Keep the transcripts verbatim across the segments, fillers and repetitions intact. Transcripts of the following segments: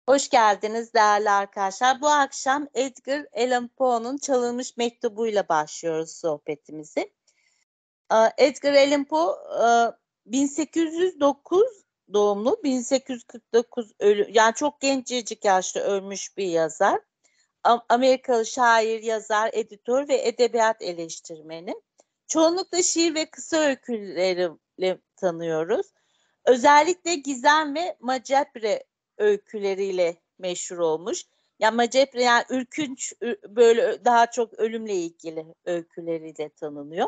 Hoş geldiniz değerli arkadaşlar. Bu akşam Edgar Allan Poe'nun Çalınmış Mektubu'yla başlıyoruz sohbetimizi. Edgar Allan Poe bin sekiz yüz dokuz doğumlu, bin sekiz yüz kırk dokuz ölü, yani çok gencecik yaşta ölmüş bir yazar. Amerikalı şair, yazar, editör ve edebiyat eleştirmeni. Çoğunlukla şiir ve kısa öyküleriyle tanıyoruz. Özellikle gizem ve macabre öyküleriyle meşhur olmuş. Ya macabre yani ürkünç, böyle daha çok ölümle ilgili öyküleriyle tanınıyor.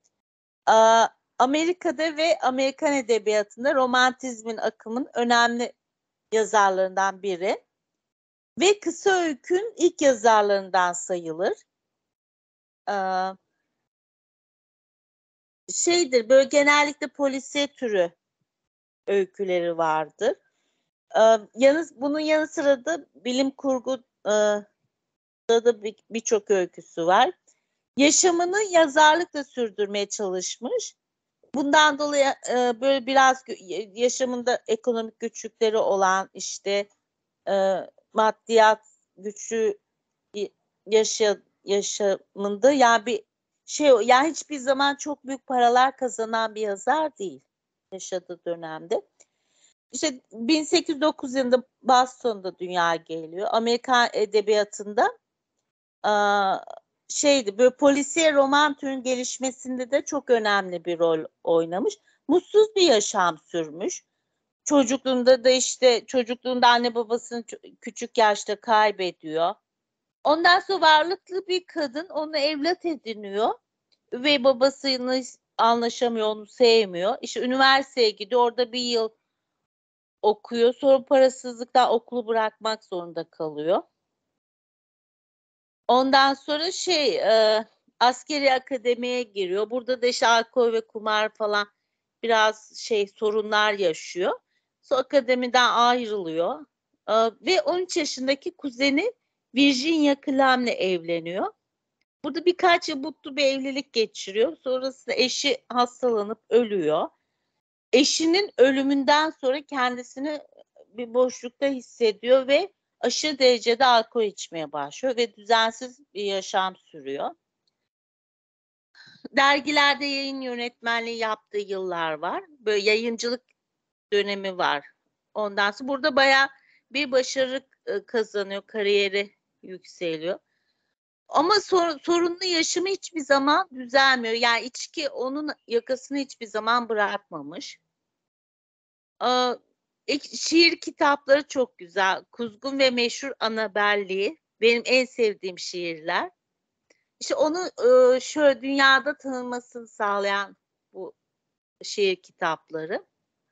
Amerika'da ve Amerikan edebiyatında romantizmin akımın önemli yazarlarından biri ve kısa öykünün ilk yazarlarından sayılır. Şeydir, böyle genellikle polisiye türü öyküleri vardır. Yalnız bunun yanı sıra da bilim kurgu da birçok öyküsü var. Yaşamını yazarlıkla sürdürmeye çalışmış. Bundan dolayı e, böyle biraz yaşamında ekonomik güçlükleri olan, işte e, maddiyat güçlü yaşa, yaşamında yani bir şey, yani hiçbir zaman çok büyük paralar kazanan bir yazar değil yaşadığı dönemde. İşte bin sekiz yüz dokuz yılında Boston'da dünyaya geliyor. Amerikan edebiyatında şeydi, böyle polisiye roman türünün gelişmesinde de çok önemli bir rol oynamış. Mutsuz bir yaşam sürmüş. Çocukluğunda da işte çocukluğunda anne babasını küçük yaşta kaybediyor. Ondan sonra varlıklı bir kadın onu evlat ediniyor. Üvey babasıyla anlaşamıyor, onu sevmiyor. İşte üniversiteye gidiyor, orada bir yıl okuyor. Sonra parasızlıktan okulu bırakmak zorunda kalıyor. Ondan sonra şey e, askeri akademiye giriyor. Burada da işte alkol ve kumar falan biraz şey sorunlar yaşıyor. Sonra akademiden ayrılıyor. E, ve on üç yaşındaki kuzeni Virginia Clem'le evleniyor. Burada birkaç yıl mutlu bir evlilik geçiriyor. Sonrasında eşi hastalanıp ölüyor. Eşinin ölümünden sonra kendisini bir boşlukta hissediyor ve aşırı derecede alkol içmeye başlıyor ve düzensiz bir yaşam sürüyor. Dergilerde yayın yönetmenliği yaptığı yıllar var. Böyle yayıncılık dönemi var. Ondan sonra burada bayağı bir başarı kazanıyor, kariyeri yükseliyor. Ama sor, sorunlu yaşamı hiçbir zaman düzelmiyor. Yani içki onun yakasını hiçbir zaman bırakmamış. Ee, şiir kitapları çok güzel. Kuzgun ve Meşhur Anabelliği benim en sevdiğim şiirler. İşte onu e, şöyle dünyada tanınmasını sağlayan bu şiir kitapları.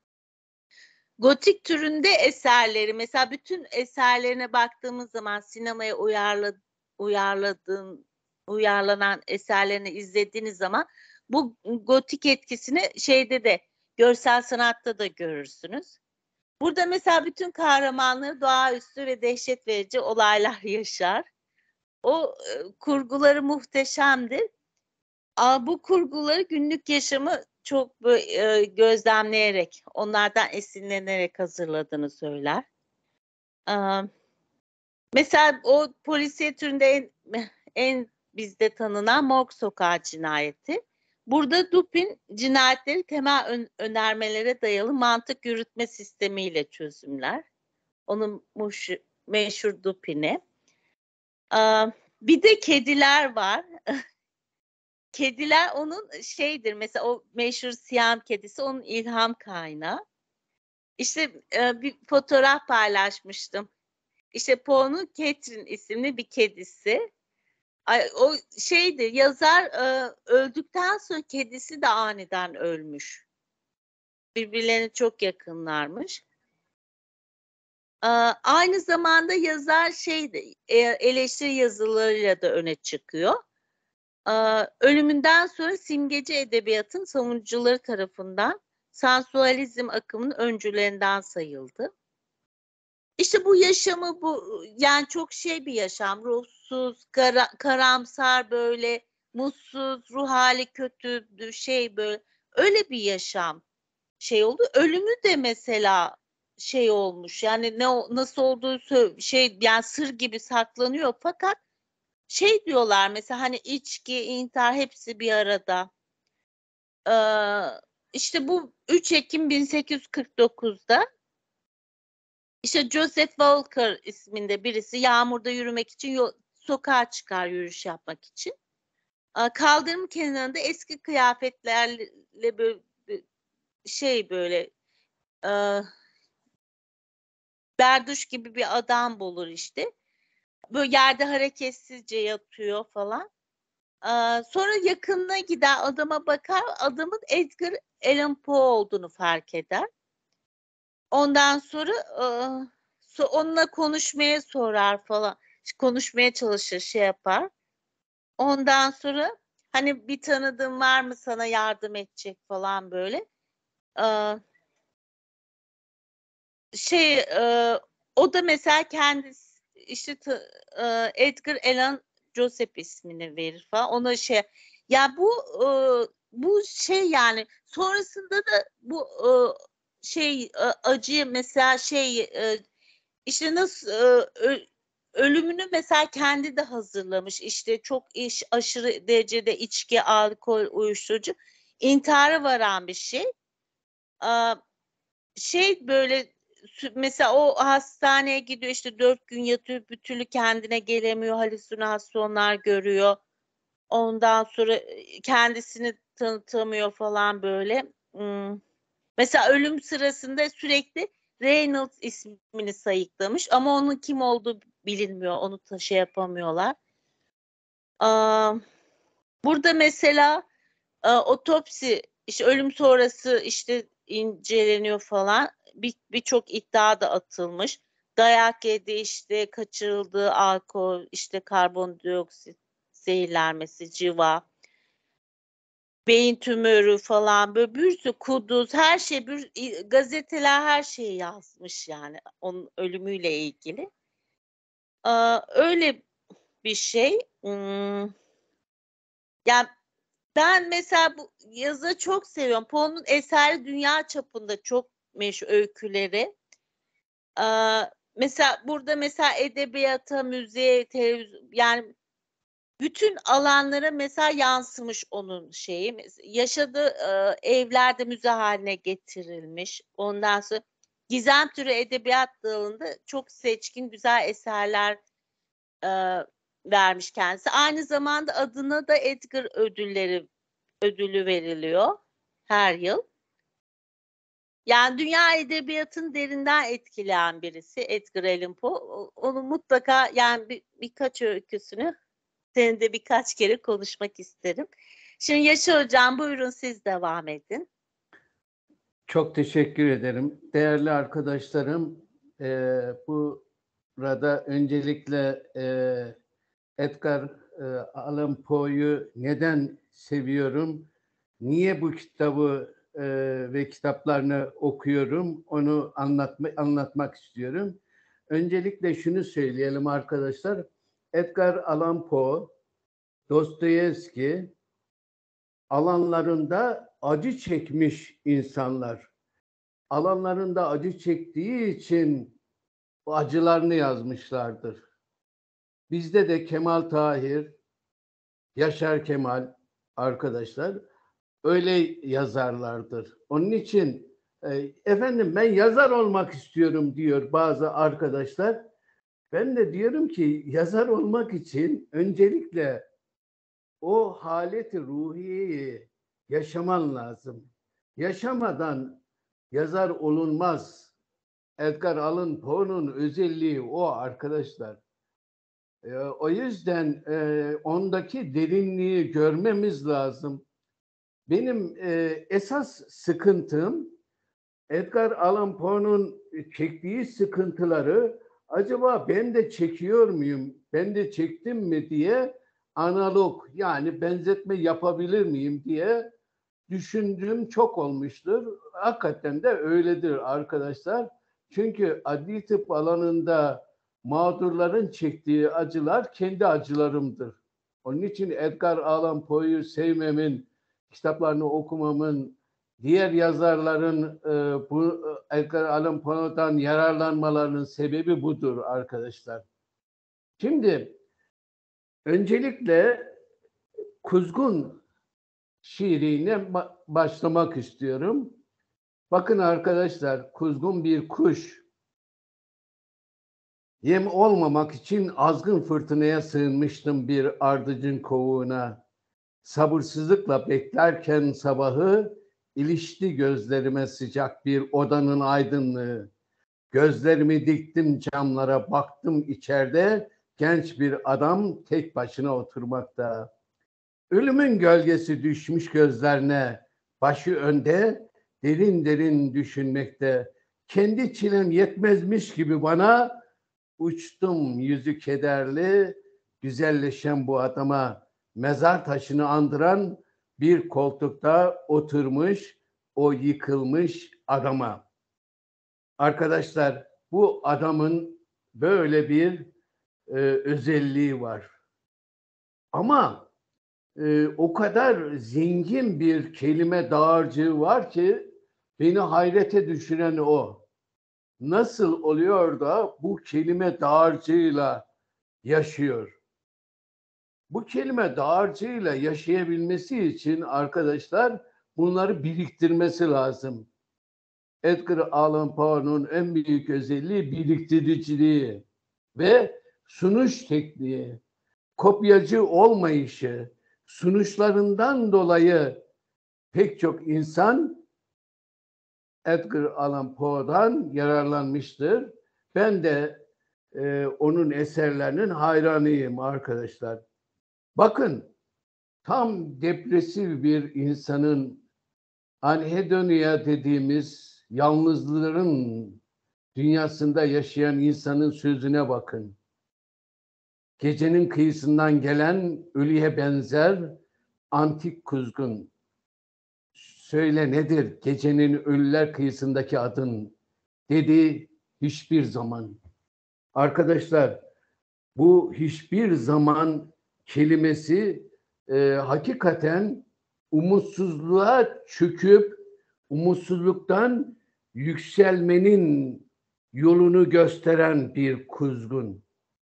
Gotik türünde eserleri, mesela bütün eserlerine baktığımız zaman sinemaya uyarla, uyarladığın, uyarlanan eserlerini izlediğiniz zaman bu gotik etkisini şeyde de, görsel sanatta da görürsünüz. Burada mesela bütün kahramanları doğaüstü ve dehşet verici olaylar yaşar. O e, kurguları muhteşemdir. Aa, bu kurguları günlük yaşamı çok e, gözlemleyerek, onlardan esinlenerek hazırladığını söyler. Aa, mesela o polisiye türünde en, en bizde tanınan Morg Sokağı cinayeti. Burada Dupin cinayetleri temel ön, önermelere dayalı mantık yürütme sistemiyle çözümler. Onun muş, meşhur Dupin'i. Aa, bir de kediler var. Kediler onun şeydir, mesela o meşhur Siyam kedisi onun ilham kaynağı. İşte e, bir fotoğraf paylaşmıştım. İşte Poe'nun Catherine isimli bir kedisi. Ay, o şeydi, yazar e, öldükten sonra kedisi de aniden ölmüş. Birbirlerine çok yakınlarmış. E, aynı zamanda yazar şeydi, e, eleştiri yazılarıyla da öne çıkıyor. Ölümünden sonra simgeci edebiyatın savunucuları tarafından sansualizm akımının öncülerinden sayıldı. İşte bu yaşamı, bu yani çok şey bir yaşam, ruhsuz, kara, karamsar, böyle mutsuz, ruh hali kötü, şey böyle öyle bir yaşam şey oldu. Ölümü de mesela şey olmuş. Yani ne nasıl olduğu şey yani sır gibi saklanıyor fakat şey diyorlar mesela hani içki, intihar hepsi bir arada. Ee, işte bu üç Ekim bin sekiz yüz kırk dokuzda işte Joseph Walker isminde birisi yağmurda yürümek için yol, sokağa çıkar yürüyüş yapmak için. Ee, kaldırım kenarında eski kıyafetlerle böyle şey böyle e, berduş gibi bir adam bulur işte. Böyle yerde hareketsizce yatıyor falan. Ee, sonra yakınına gider adama bakar adamın Edgar Allan Poe olduğunu fark eder. Ondan sonra e, so- onunla konuşmaya sorar falan. Konuşmaya çalışır şey yapar. Ondan sonra hani bir tanıdığın var mı sana yardım edecek falan böyle. Ee, şey e, o da mesela kendisi işte t- e, Edgar Allan Joseph ismini verir falan. Ona şey ya bu e, bu şey yani sonrasında da bu e, şey e, acıyı mesela şey e, işte nasıl e, ö- ölümünü mesela kendi de hazırlamış. İşte çok iş aşırı derecede içki, alkol, uyuşturucu intihara varan bir şey. Aa, şey böyle mesela o hastaneye gidiyor işte dört gün yatıyor bir türlü kendine gelemiyor halüsinasyonlar görüyor ondan sonra kendisini tanıtamıyor falan böyle hmm. Mesela ölüm sırasında sürekli Reynolds ismini sayıklamış ama onun kim olduğu bilinmiyor onu da şey yapamıyorlar. Aa, burada mesela e, otopsi işte ölüm sonrası işte inceleniyor falan. Bir birçok iddia da atılmış. Dayak yedi işte kaçırıldığı alkol işte karbondioksit zehirlenmesi civa beyin tümörü falan böyle bir sürü kuduz her şey bir gazeteler her şeyi yazmış yani onun ölümüyle ilgili. Aa, öyle bir şey. Hmm. Yani ben mesela bu yazı çok seviyorum. Poe'nun eseri dünya çapında çok meşhur öyküleri. Ee, mesela burada mesela edebiyata, müziğe, televizyon yani bütün alanlara mesela yansımış onun şeyi. Yaşadığı e, evler de müze haline getirilmiş. Ondan sonra gizem türü edebiyat dalında çok seçkin güzel eserler e, vermiş kendisi. Aynı zamanda adına da Edgar ödülleri ödülü veriliyor her yıl. Yani dünya edebiyatını derinden etkileyen birisi Edgar Allan Poe. Onu mutlaka yani bir, birkaç öyküsünü seninle birkaç kere konuşmak isterim. Şimdi Yaşar Hocam buyurun siz devam edin. Çok teşekkür ederim. Değerli arkadaşlarım, e, burada öncelikle e, Edgar e, Allan Poe'yu neden seviyorum, niye bu kitabı e, ve kitaplarını okuyorum, onu anlatma, anlatmak istiyorum. Öncelikle şunu söyleyelim arkadaşlar, Edgar Allan Poe, Dostoyevski alanlarında acı çekmiş insanlar. Alanlarında acı çektiği için o acılarını yazmışlardır. Bizde de Kemal Tahir, Yaşar Kemal arkadaşlar öyle yazarlardır. Onun için e, efendim ben yazar olmak istiyorum diyor bazı arkadaşlar. Ben de diyorum ki yazar olmak için öncelikle o haleti ruhiyeyi yaşaman lazım. Yaşamadan yazar olunmaz. Edgar Allan Poe'nun özelliği o arkadaşlar. E, o yüzden e, ondaki derinliği görmemiz lazım. Benim e, esas sıkıntım Edgar Allan Poe'nun çektiği sıkıntıları acaba ben de çekiyor muyum, ben de çektim mi diye analog yani benzetme yapabilir miyim diye düşündüğüm çok olmuştur. Hakikaten de öyledir arkadaşlar. Çünkü adli tıp alanında mağdurların çektiği acılar kendi acılarımdır. Onun için Edgar Allan Poe'yu sevmemin, kitaplarını okumamın, diğer yazarların e, bu Edgar Allan Poe'dan yararlanmalarının sebebi budur arkadaşlar. Şimdi öncelikle Kuzgun şiirine başlamak istiyorum. Bakın arkadaşlar, kuzgun bir kuş. Yem olmamak için azgın fırtınaya sığınmıştım bir ardıcın kovuğuna. Sabırsızlıkla beklerken sabahı, ilişti gözlerime sıcak bir odanın aydınlığı. Gözlerimi diktim camlara, baktım içeride genç bir adam tek başına oturmakta. Ölümün gölgesi düşmüş gözlerine, başı önde, derin derin düşünmekte. Kendi çilem yetmezmiş gibi bana, uçtum yüzü kederli, güzelleşen bu adama. Mezar taşını andıran bir koltukta oturmuş o yıkılmış adama. Arkadaşlar, bu adamın böyle bir e, özelliği var. Ama e, o kadar zengin bir kelime dağarcığı var ki beni hayrete düşüren o. Nasıl oluyor da bu kelime dağarcığıyla yaşıyor? Bu kelime dağarcığıyla yaşayabilmesi için arkadaşlar bunları biriktirmesi lazım. Edgar Allan Poe'nun en büyük özelliği biriktiriciliği ve sunuş tekniği, kopyacı olmayışı, sunuşlarından dolayı pek çok insan Edgar Allan Poe'dan yararlanmıştır. Ben de e, onun eserlerinin hayranıyım arkadaşlar. Bakın, tam depresif bir insanın, anhedonia dediğimiz yalnızlığın dünyasında yaşayan insanın sözüne bakın. Gecenin kıyısından gelen ölüye benzer antik kuzgun. Söyle nedir gecenin ölüler kıyısındaki adın? Dedi hiçbir zaman. Arkadaşlar, bu hiçbir zaman kelimesi e, hakikaten umutsuzluğa çöküp umutsuzluktan yükselmenin yolunu gösteren bir kuzgun.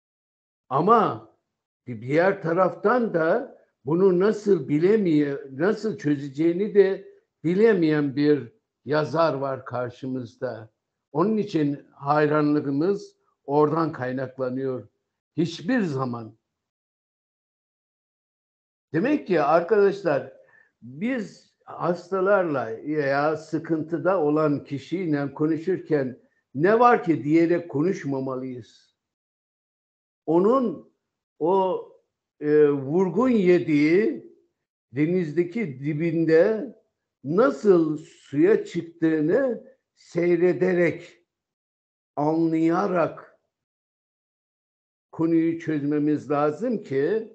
Ama bir diğer taraftan da bunu nasıl bilemeye, nasıl çözeceğini de bilemeyen bir yazar var karşımızda. Onun için hayranlığımız oradan kaynaklanıyor. Hiçbir zaman. Demek ki arkadaşlar, biz hastalarla veya sıkıntıda olan kişiyle konuşurken ne var ki diyerek konuşmamalıyız. Onun o e, vurgun yediği denizdeki dibinde nasıl suya çıktığını seyrederek, anlayarak konuyu çözmemiz lazım ki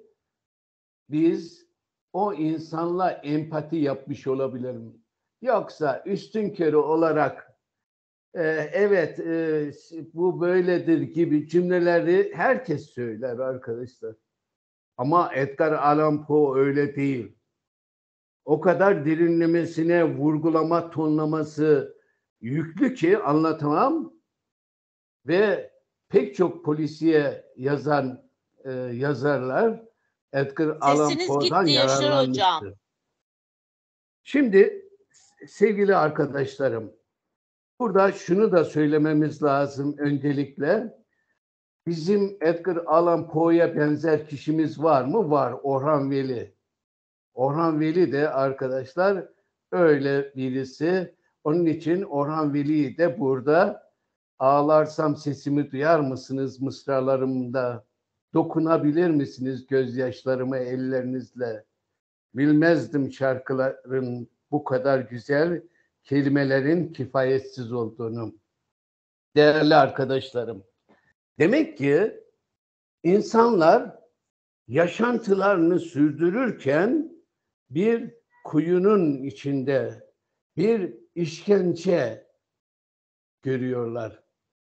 biz o insanla empati yapmış olabilirim. Yoksa üstünkörü olarak e, evet e, bu böyledir gibi cümleleri herkes söyler arkadaşlar. Ama Edgar Allan Poe öyle değil. O kadar derinlemesine vurgulama, tonlaması yüklü ki anlatamam ve pek çok polisiye yazan e, yazarlar Edgar Allan Sesiniz Poe'dan gitti Yaşar Hocam. yararlanmıştır. Şimdi sevgili arkadaşlarım, burada şunu da söylememiz lazım öncelikle. Bizim Edgar Allan Poe'ya benzer kişimiz var mı? Var. Orhan Veli. Orhan Veli de arkadaşlar öyle birisi. Onun için Orhan Veli'yi de burada ağlarsam sesimi duyar mısınız mısralarımda? Dokunabilir misiniz gözyaşlarıma ellerinizle? Bilmezdim şarkıların bu kadar güzel, kelimelerin kifayetsiz olduğunu. Değerli arkadaşlarım, demek ki insanlar yaşantılarını sürdürürken bir kuyunun içinde bir işkence görüyorlar.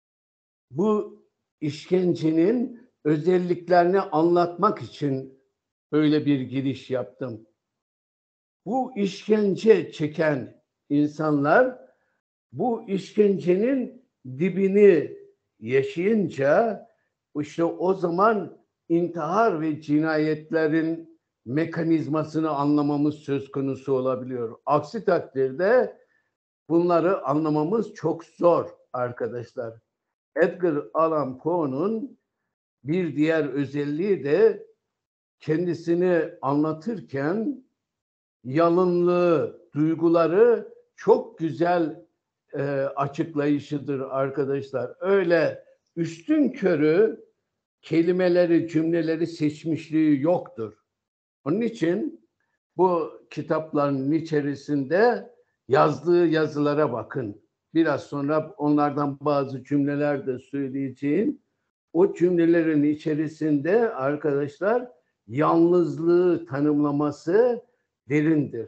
Bu işkencenin özelliklerini anlatmak için böyle bir giriş yaptım. Bu işkence çeken insanlar bu işkencenin dibini yaşayınca işte o zaman intihar ve cinayetlerin mekanizmasını anlamamız söz konusu olabiliyor. Aksi takdirde bunları anlamamız çok zor arkadaşlar. Edgar Allan Poe'nun bir diğer özelliği de kendisini anlatırken yalınlığı, duyguları çok güzel e, açıklayışıdır arkadaşlar. Öyle üstünkörü kelimeleri, cümleleri seçmişliği yoktur. Onun için bu kitapların içerisinde yazdığı yazılara bakın. Biraz sonra onlardan bazı cümleler de söyleyeceğim. O cümlelerin içerisinde arkadaşlar yalnızlığı tanımlaması derindir.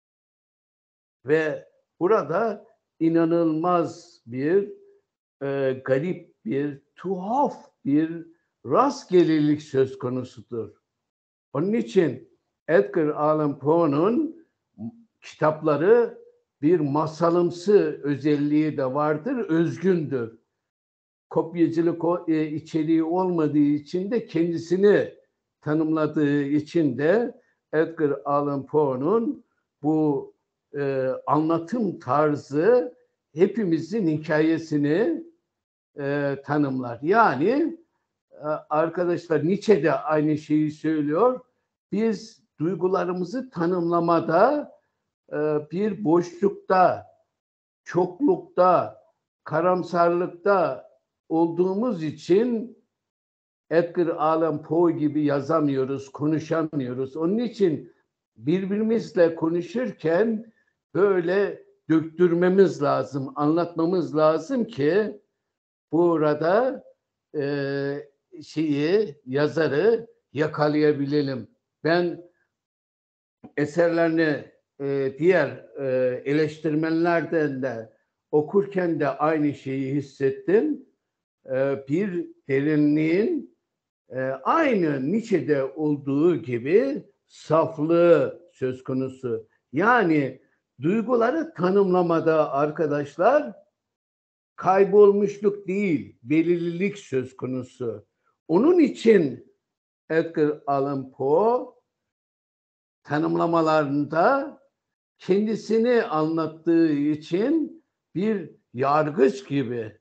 Ve burada inanılmaz bir, e, garip bir, tuhaf bir rastgelelik söz konusudur. Onun için Edgar Allan Poe'nun kitapları bir masalımsı özelliği de vardır, özgündür. Kopyacılık e, içeriği olmadığı için de kendisini tanımladığı için de Edgar Allan Poe'nun bu e, anlatım tarzı hepimizin hikayesini e, tanımlar. Yani e, arkadaşlar Nietzsche de aynı şeyi söylüyor. Biz duygularımızı tanımlamada e, bir boşlukta, çoklukta, karamsarlıkta olduğumuz için Edgar Allan Poe gibi yazamıyoruz, konuşamıyoruz. Onun için birbirimizle konuşurken böyle döktürmemiz lazım, anlatmamız lazım ki burada e, şeyi, yazarı yakalayabilelim. Ben eserlerini e, diğer e, eleştirmenlerden de okurken de aynı şeyi hissettim. E, bir derinliğin e, aynı Nietzsche'de olduğu gibi saflığı söz konusu. Yani duyguları tanımlamada arkadaşlar kaybolmuşluk değil, belirlilik söz konusu. Onun için Edgar Allan Poe tanımlamalarında kendisini anlattığı için bir yargıç gibi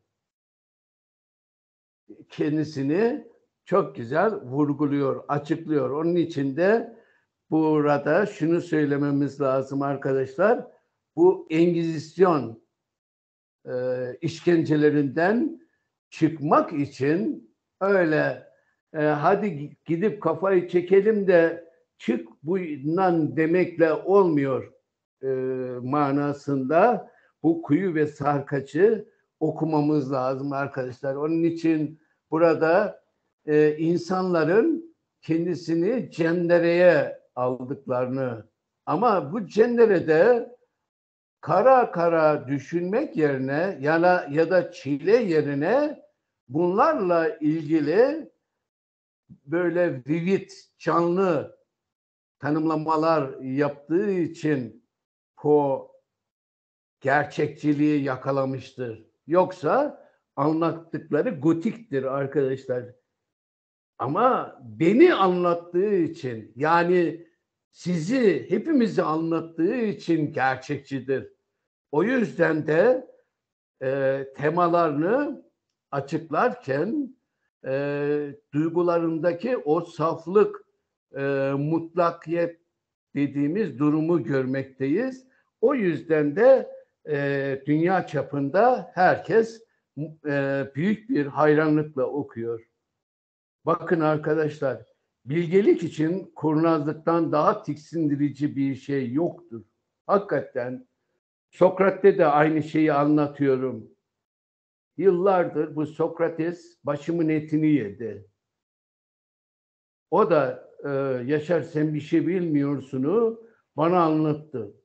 kendisini çok güzel vurguluyor, açıklıyor. Onun için de burada şunu söylememiz lazım arkadaşlar. Bu Engizisyon e, işkencelerinden çıkmak için öyle e, hadi gidip kafayı çekelim de çık bundan demekle olmuyor e, manasında bu Kuyu ve Sarkaç'ı okumamız lazım arkadaşlar. Onun için burada e, insanların kendisini cendereye aldıklarını ama bu cenderede kara kara düşünmek yerine ya da, ya da çile yerine bunlarla ilgili böyle vivid, canlı tanımlamalar yaptığı için Poe gerçekçiliği yakalamıştır. Yoksa anlattıkları gotiktir arkadaşlar. Ama beni anlattığı için yani sizi hepimizi anlattığı için gerçekçidir. O yüzden de e, temalarını açıklarken e, duygularındaki o saflık, e, mutlakiyet dediğimiz durumu görmekteyiz. O yüzden de e, dünya çapında herkes e, büyük bir hayranlıkla okuyor. Bakın arkadaşlar, bilgelik için kurnazlıktan daha tiksindirici bir şey yoktur. Hakikaten Sokrat'te de aynı şeyi anlatıyorum. Yıllardır bu Sokrates başımın etini yedi. O da e, Yaşar sen bir şey bilmiyorsunu bana anlattı.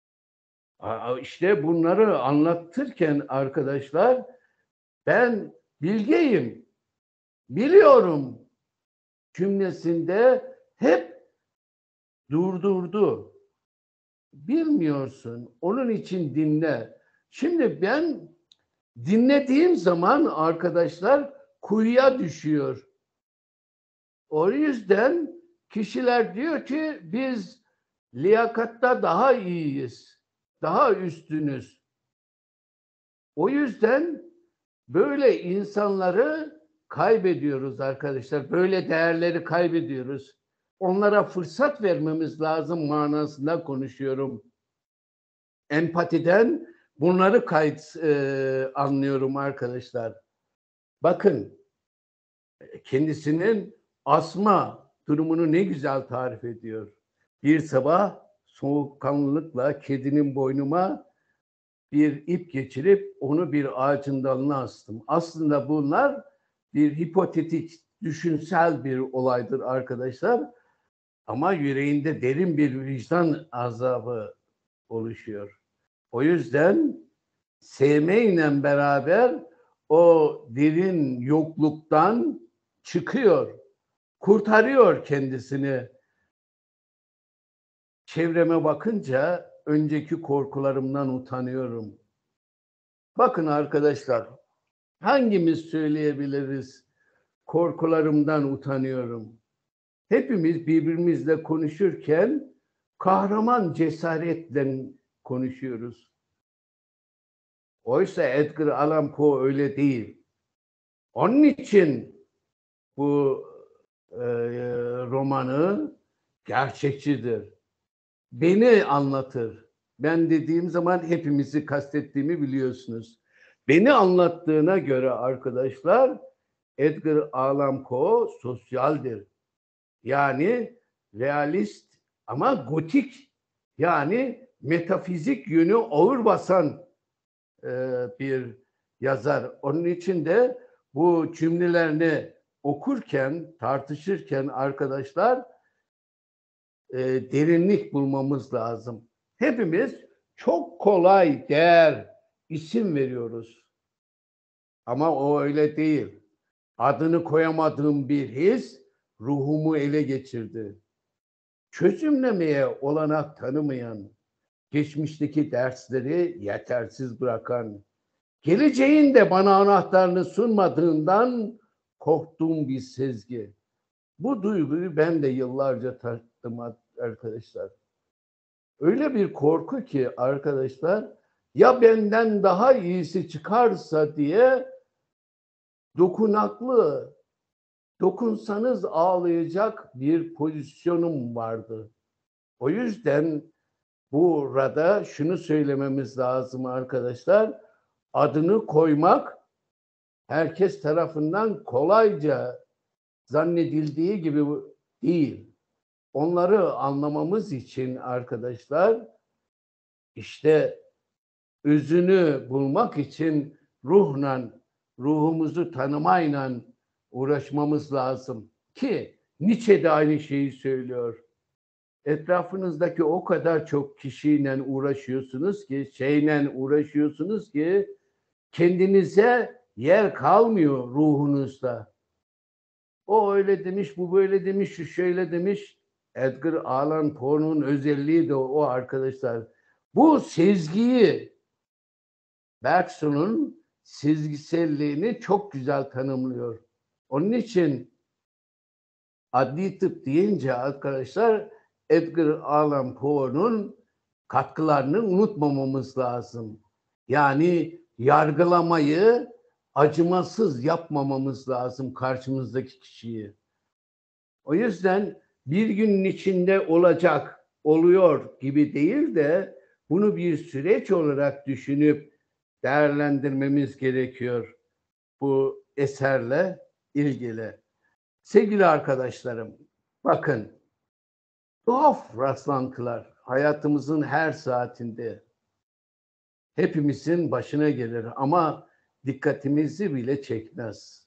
İşte bunları anlatırken arkadaşlar ben bilgeyim, biliyorum cümlesinde hep durdurdu. Bilmiyorsun, onun için dinle. Şimdi ben dinlediğim zaman arkadaşlar kuyuya düşüyor. O yüzden kişiler diyor ki biz liyakatta daha iyiyiz, daha üstünüz. O yüzden böyle insanları kaybediyoruz arkadaşlar. Böyle değerleri kaybediyoruz. Onlara fırsat vermemiz lazım manasında konuşuyorum. Empatiden bunları kayıt e, anlıyorum arkadaşlar. Bakın kendisinin asma durumunu ne güzel tarif ediyor. Bir sabah soğukkanlılıkla kedinin boynuma bir ip geçirip onu bir ağacın dalına astım. Aslında bunlar bir hipotetik, düşünsel bir olaydır arkadaşlar. Ama yüreğinde derin bir vicdan azabı oluşuyor. O yüzden sevmeyle beraber o derin yokluktan çıkıyor, kurtarıyor kendisini. Çevreme bakınca önceki korkularımdan utanıyorum. Bakın arkadaşlar, hangimiz söyleyebiliriz? Korkularımdan utanıyorum. Hepimiz birbirimizle konuşurken kahraman cesaretle konuşuyoruz. Oysa Edgar Allan Poe öyle değil. Onun için bu e, romanı gerçekçidir. Beni anlatır. Ben dediğim zaman hepimizi kastettiğimi biliyorsunuz. Beni anlattığına göre arkadaşlar Edgar Allan Poe sosyaldir. Yani realist ama gotik, yani metafizik yönü ağır basan e, bir yazar. Onun için de bu cümlelerini okurken, tartışırken arkadaşlar e, derinlik bulmamız lazım. Hepimiz çok kolay değer, isim veriyoruz. Ama o öyle değil. Adını koyamadığım bir his ruhumu ele geçirdi. Çözümlemeye olanak tanımayan, geçmişteki dersleri yetersiz bırakan, geleceğin de bana anahtarını sunmadığından korktuğum bir sezgi. Bu duyguyu ben de yıllarca tattım arkadaşlar. Öyle bir korku ki arkadaşlar, ya benden daha iyisi çıkarsa diye dokunaklı, dokunsanız ağlayacak bir pozisyonum vardı. O yüzden burada şunu söylememiz lazım arkadaşlar. Adını koymak herkes tarafından kolayca zannedildiği gibi değil. Onları anlamamız için arkadaşlar işte özünü bulmak için ruhla, ruhumuzu tanımayla uğraşmamız lazım. Ki Nietzsche de aynı şeyi söylüyor. Etrafınızdaki o kadar çok kişiyle uğraşıyorsunuz ki, şeyle uğraşıyorsunuz ki kendinize yer kalmıyor ruhunuzda. O öyle demiş, bu böyle demiş, şu şöyle demiş. Edgar Allan Poe'nun özelliği de o arkadaşlar. Bu sezgiyi, Bergson'un sezgiselliğini çok güzel tanımlıyor. Onun için adli tıp deyince arkadaşlar Edgar Allan Poe'nun katkılarını unutmamamız lazım. Yani yargılamayı acımasız yapmamamız lazım karşımızdaki kişiyi. O yüzden bir günün içinde olacak, oluyor gibi değil de bunu bir süreç olarak düşünüp değerlendirmemiz gerekiyor bu eserle ilgili. Sevgili arkadaşlarım, bakın tuhaf rastlantılar hayatımızın her saatinde hepimizin başına gelir ama dikkatimizi bile çekmez.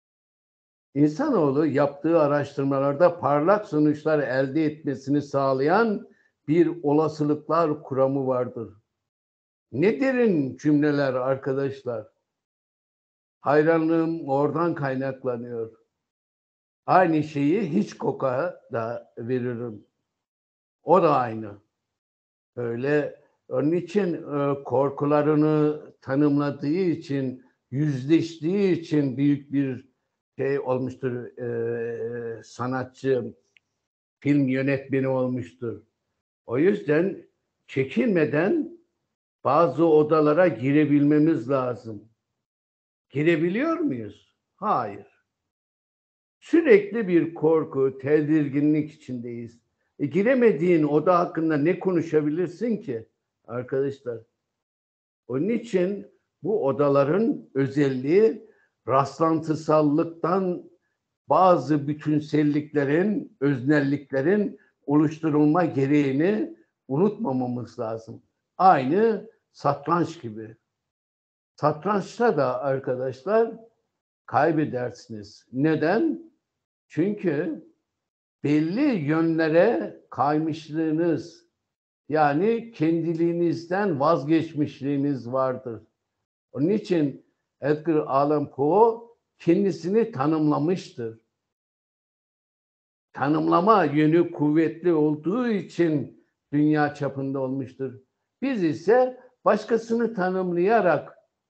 İnsanoğlu yaptığı araştırmalarda parlak sonuçlar elde etmesini sağlayan bir olasılıklar kuramı vardır. Ne derin cümleler arkadaşlar. Hayranlığım oradan kaynaklanıyor. Aynı şeyi Hitchcock'a da veririm. O da aynı. Öyle Onun için e, korkularını tanımladığı için, yüzleştiği için büyük bir şey olmuştur. E, sanatçı, film yönetmeni olmuştur. O yüzden çekinmeden bazı odalara girebilmemiz lazım. Girebiliyor muyuz? Hayır. Sürekli bir korku, tedirginlik içindeyiz. E, giremediğin oda hakkında ne konuşabilirsin ki arkadaşlar? Onun için bu odaların özelliği rastlantısallıktan bazı bütünselliklerin, öznelliklerin oluşturulma gereğini unutmamamız lazım. Aynı satranç gibi. Satrançta da arkadaşlar kaybedersiniz. Neden? Çünkü belli yönlere kaymışlığınız, yani kendiliğinizden vazgeçmişliğiniz vardır. Onun için Edgar Allan Poe kendisini tanımlamıştır. Tanımlama yönü kuvvetli olduğu için dünya çapında olmuştur. Biz ise başkasını tanımlayarak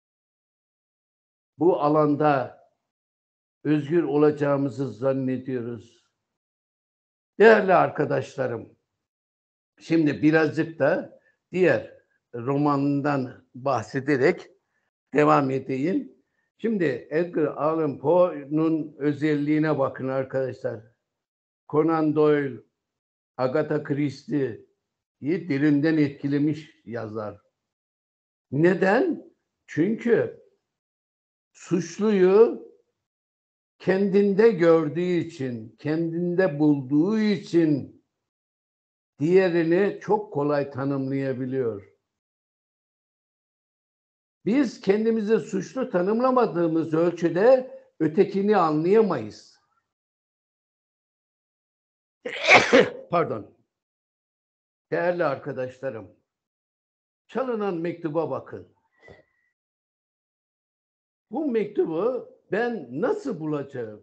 bu alanda özgür olacağımızı zannediyoruz. Değerli arkadaşlarım, şimdi birazcık da diğer romanından bahsederek devam edeyim. Şimdi Edgar Allan Poe'nun özelliğine bakın arkadaşlar. Conan Doyle, Agatha Christie'yi derinden etkilemiş yazar. Neden? Çünkü suçluyu kendinde gördüğü için, kendinde bulduğu için diğerini çok kolay tanımlayabiliyor. Biz kendimizi suçlu tanımlamadığımız ölçüde ötekini anlayamayız. Pardon. Değerli arkadaşlarım, çalınan mektuba bakın. Bu mektubu ben nasıl bulacağım?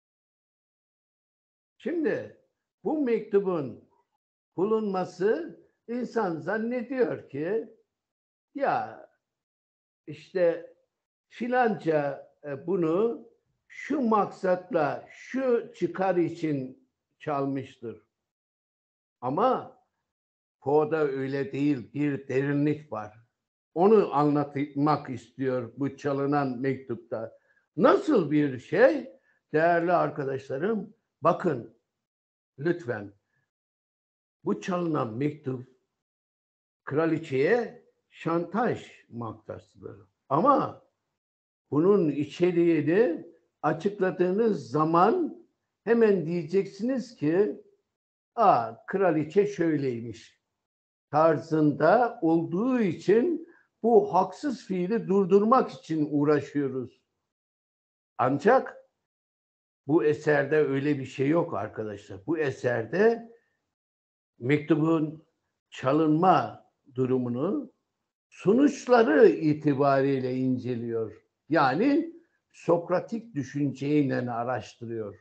Şimdi bu mektubun bulunması, insan zannediyor ki ya işte filanca bunu şu maksatla, şu çıkar için çalmıştır. Ama Poe'da öyle değil, bir derinlik var. Onu anlatmak istiyor bu çalınan mektupta. Nasıl bir şey? Değerli arkadaşlarım, bakın lütfen. Bu çalınan mektup kraliçeye şantaj maktasıdır. Ama bunun içeriğini açıkladığınız zaman hemen diyeceksiniz ki aa, kraliçe şöyleymiş tarzında olduğu için bu haksız fiili durdurmak için uğraşıyoruz. Ancak bu eserde öyle bir şey yok arkadaşlar. Bu eserde mektubun çalınma durumunu sonuçları itibariyle inceliyor. Yani Sokratik düşünceyle araştırıyor.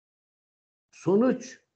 Sonuç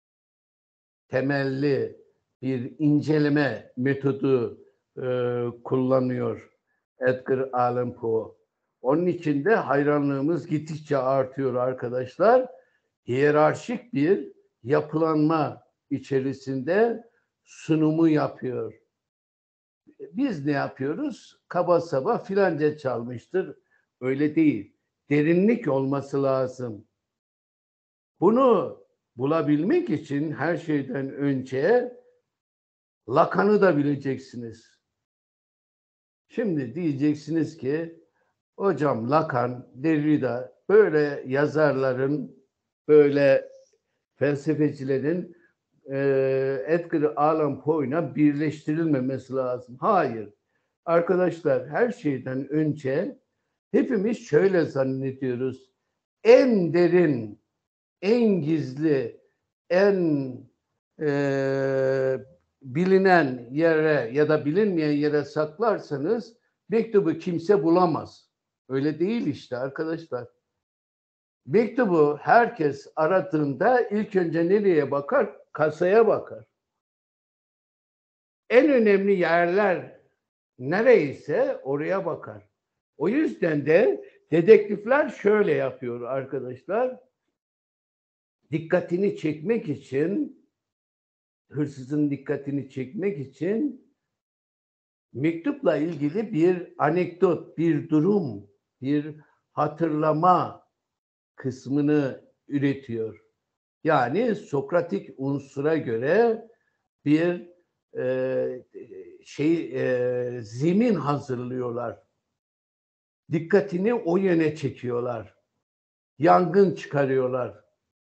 temelli bir inceleme metodu e, kullanıyor Edgar Allan Poe. Onun için de hayranlığımız gittikçe artıyor arkadaşlar. Hiyerarşik bir yapılanma içerisinde sunumu yapıyor. Biz ne yapıyoruz? Kaba saba filanca çalmıştır. Öyle değil. Derinlik olması lazım. Bunu bulabilmek için her şeyden önce Lacan'ı da bileceksiniz. Şimdi diyeceksiniz ki hocam Lacan, Derrida böyle yazarların, böyle felsefecilerin e, Edgar Allan Poe'na birleştirilmemesi lazım. Hayır. Arkadaşlar her şeyden önce hepimiz şöyle zannediyoruz. En derin, en gizli, en e, bilinen yere ya da bilinmeyen yere saklarsanız mektubu kimse bulamaz. Öyle değil işte arkadaşlar. Mektubu herkes aradığında ilk önce nereye bakar? Kasaya bakar. en önemli yerler nereyse oraya bakar. O yüzden de dedektifler şöyle yapıyor arkadaşlar. Dikkatini çekmek için, hırsızın dikkatini çekmek için mektupla ilgili bir anekdot, bir durum, bir hatırlama kısmını üretiyor. Yani Sokratik unsura göre bir e, şey e, zemin hazırlıyorlar. Dikkatini o yöne çekiyorlar. Yangın çıkarıyorlar.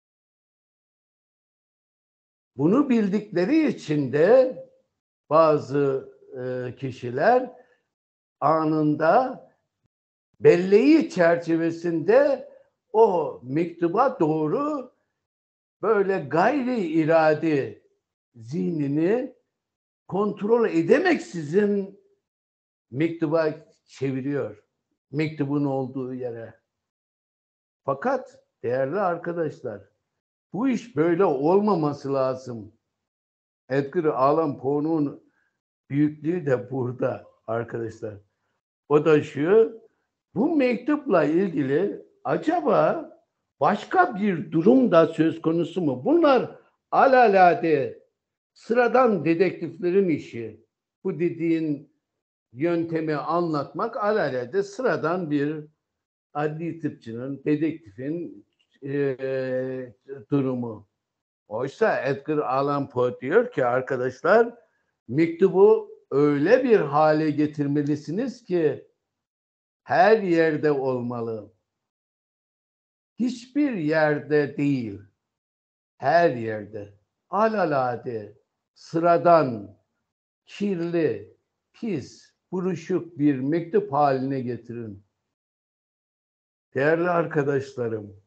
Bunu bildikleri için de bazı e, kişiler anında belleği çerçevesinde o mektuba doğru böyle gayri iradi zihnini kontrol edemeksizin mektuba çeviriyor. Mektubun olduğu yere. Fakat değerli arkadaşlar, bu iş böyle olmaması lazım. Edgar Allan Poe'nun büyüklüğü de burada arkadaşlar. O da şu, bu mektupla ilgili acaba başka bir durum da söz konusu mu? Bunlar alelade sıradan dedektiflerin işi. Bu dediğin yöntemi anlatmak alelade sıradan bir adli tıpçının, dedektifin e, durumu. Oysa Edgar Allan Poe diyor ki arkadaşlar, mektubu öyle bir hale getirmelisiniz ki her yerde olmalı. Hiçbir yerde değil, her yerde. Alelade, sıradan, kirli, pis, buruşuk bir mektup haline getirin. Değerli arkadaşlarım,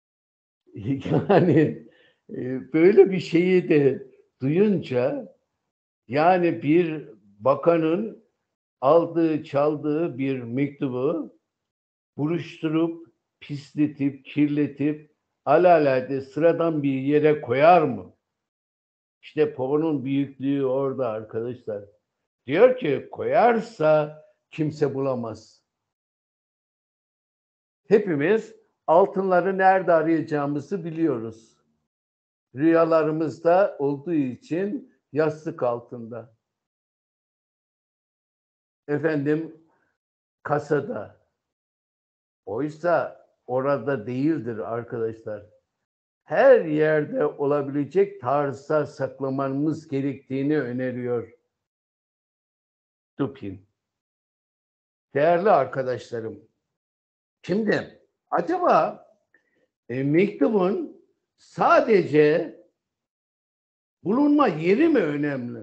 yani e, böyle bir şeyi de duyunca, yani bir bakanın aldığı, çaldığı bir mektubu buruşturup, pisletip, kirletip alelade sıradan bir yere koyar mı? İşte Poe'nun büyüklüğü orada arkadaşlar. Diyor ki koyarsa kimse bulamaz. Hepimiz altınları nerede arayacağımızı biliyoruz. Rüyalarımızda olduğu için yastık altında. Efendim kasada. Oysa orada değildir arkadaşlar. Her yerde olabilecek tarzda saklamamız gerektiğini öneriyor Dupin. Değerli arkadaşlarım, şimdi acaba e, mektubun sadece bulunma yeri mi önemli?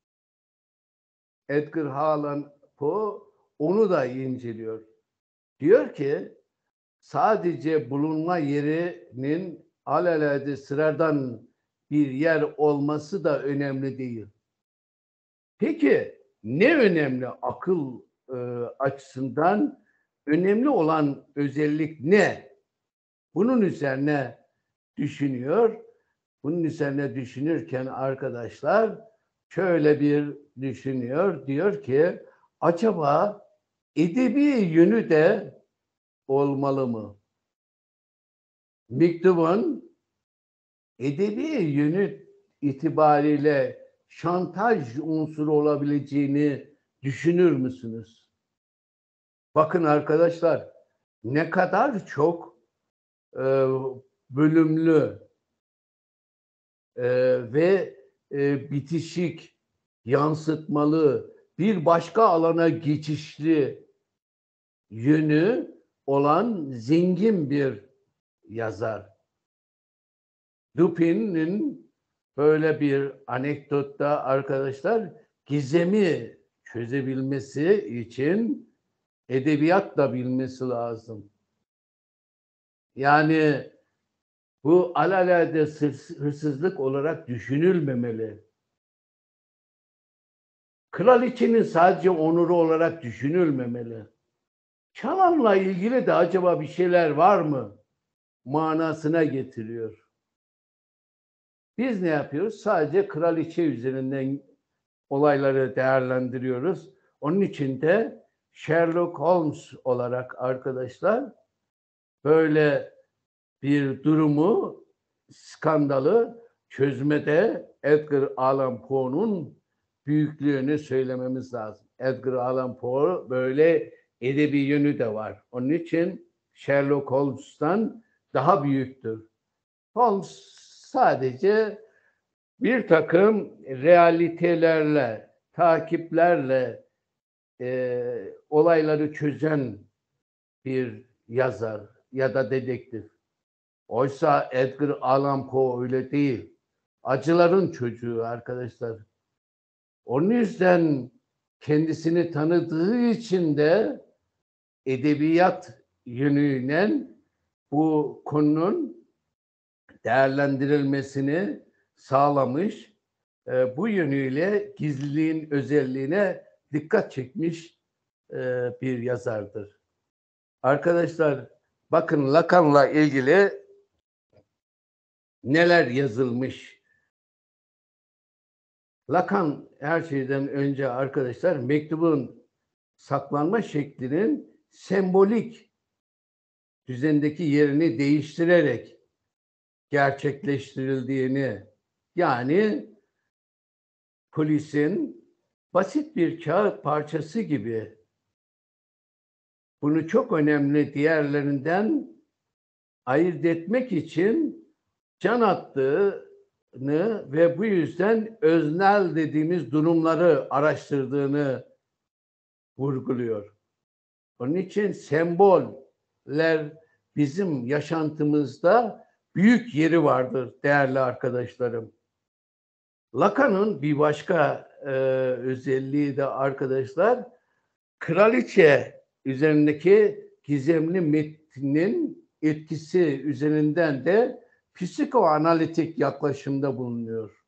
Edgar Allan Poe onu da inceliyor. Diyor ki sadece bulunma yerinin alelade sıradan bir yer olması da önemli değil. Peki ne önemli akıl e, açısından önemli olan özellik ne? Bunun üzerine düşünüyor. Bunun üzerine düşünürken arkadaşlar şöyle bir düşünüyor. Diyor ki acaba edebi yönü de olmalı mı? Mektubun edebi yönü itibariyle şantaj unsuru olabileceğini düşünür müsünüz? Bakın arkadaşlar ne kadar çok e, bölümlü e, ve e, bitişik, yansıtmalı, bir başka alana geçişli yönü olan zengin bir yazar. Dupin'in böyle bir anekdotta arkadaşlar gizemi çözebilmesi için edebiyat da bilmesi lazım. Yani bu alelade hırsızlık olarak düşünülmemeli. Kraliçenin sadece onuru olarak düşünülmemeli. Çalanla ilgili de acaba bir şeyler var mı? Manasına getiriyor. Biz ne yapıyoruz? Sadece kraliçe üzerinden olayları değerlendiriyoruz. Onun için de Sherlock Holmes olarak arkadaşlar böyle bir durumu, skandalı çözmede Edgar Allan Poe'nun büyüklüğünü söylememiz lazım. Edgar Allan Poe böyle edebi yönü de var. Onun için Sherlock Holmes'tan daha büyüktür. Holmes sadece bir takım realitelerle, takiplerle e, olayları çözen bir yazar ya da dedektif. Oysa Edgar Allan Poe öyle değil. Acıların çocuğu arkadaşlar. Onun yüzden kendisini tanıdığı için de edebiyat yönüyle bu konunun değerlendirilmesini sağlamış. E, bu yönüyle gizliliğin özelliğine dikkat çekmiş e, bir yazardır. Arkadaşlar bakın Lacan'la ilgili neler yazılmış. Lacan her şeyden önce arkadaşlar mektubun saklanma şeklinin sembolik düzendeki yerini değiştirerek gerçekleştirildiğini, yani polisin basit bir kağıt parçası gibi bunu çok önemli diğerlerinden ayırt etmek için can attığını ve bu yüzden öznel dediğimiz durumları araştırdığını vurguluyor. Onun için semboller bizim yaşantımızda büyük yeri vardır değerli arkadaşlarım. Lacan'ın bir başka e, özelliği de arkadaşlar, kraliçe üzerindeki gizemli metnin etkisi üzerinden de psikoanalitik yaklaşımda bulunuyor.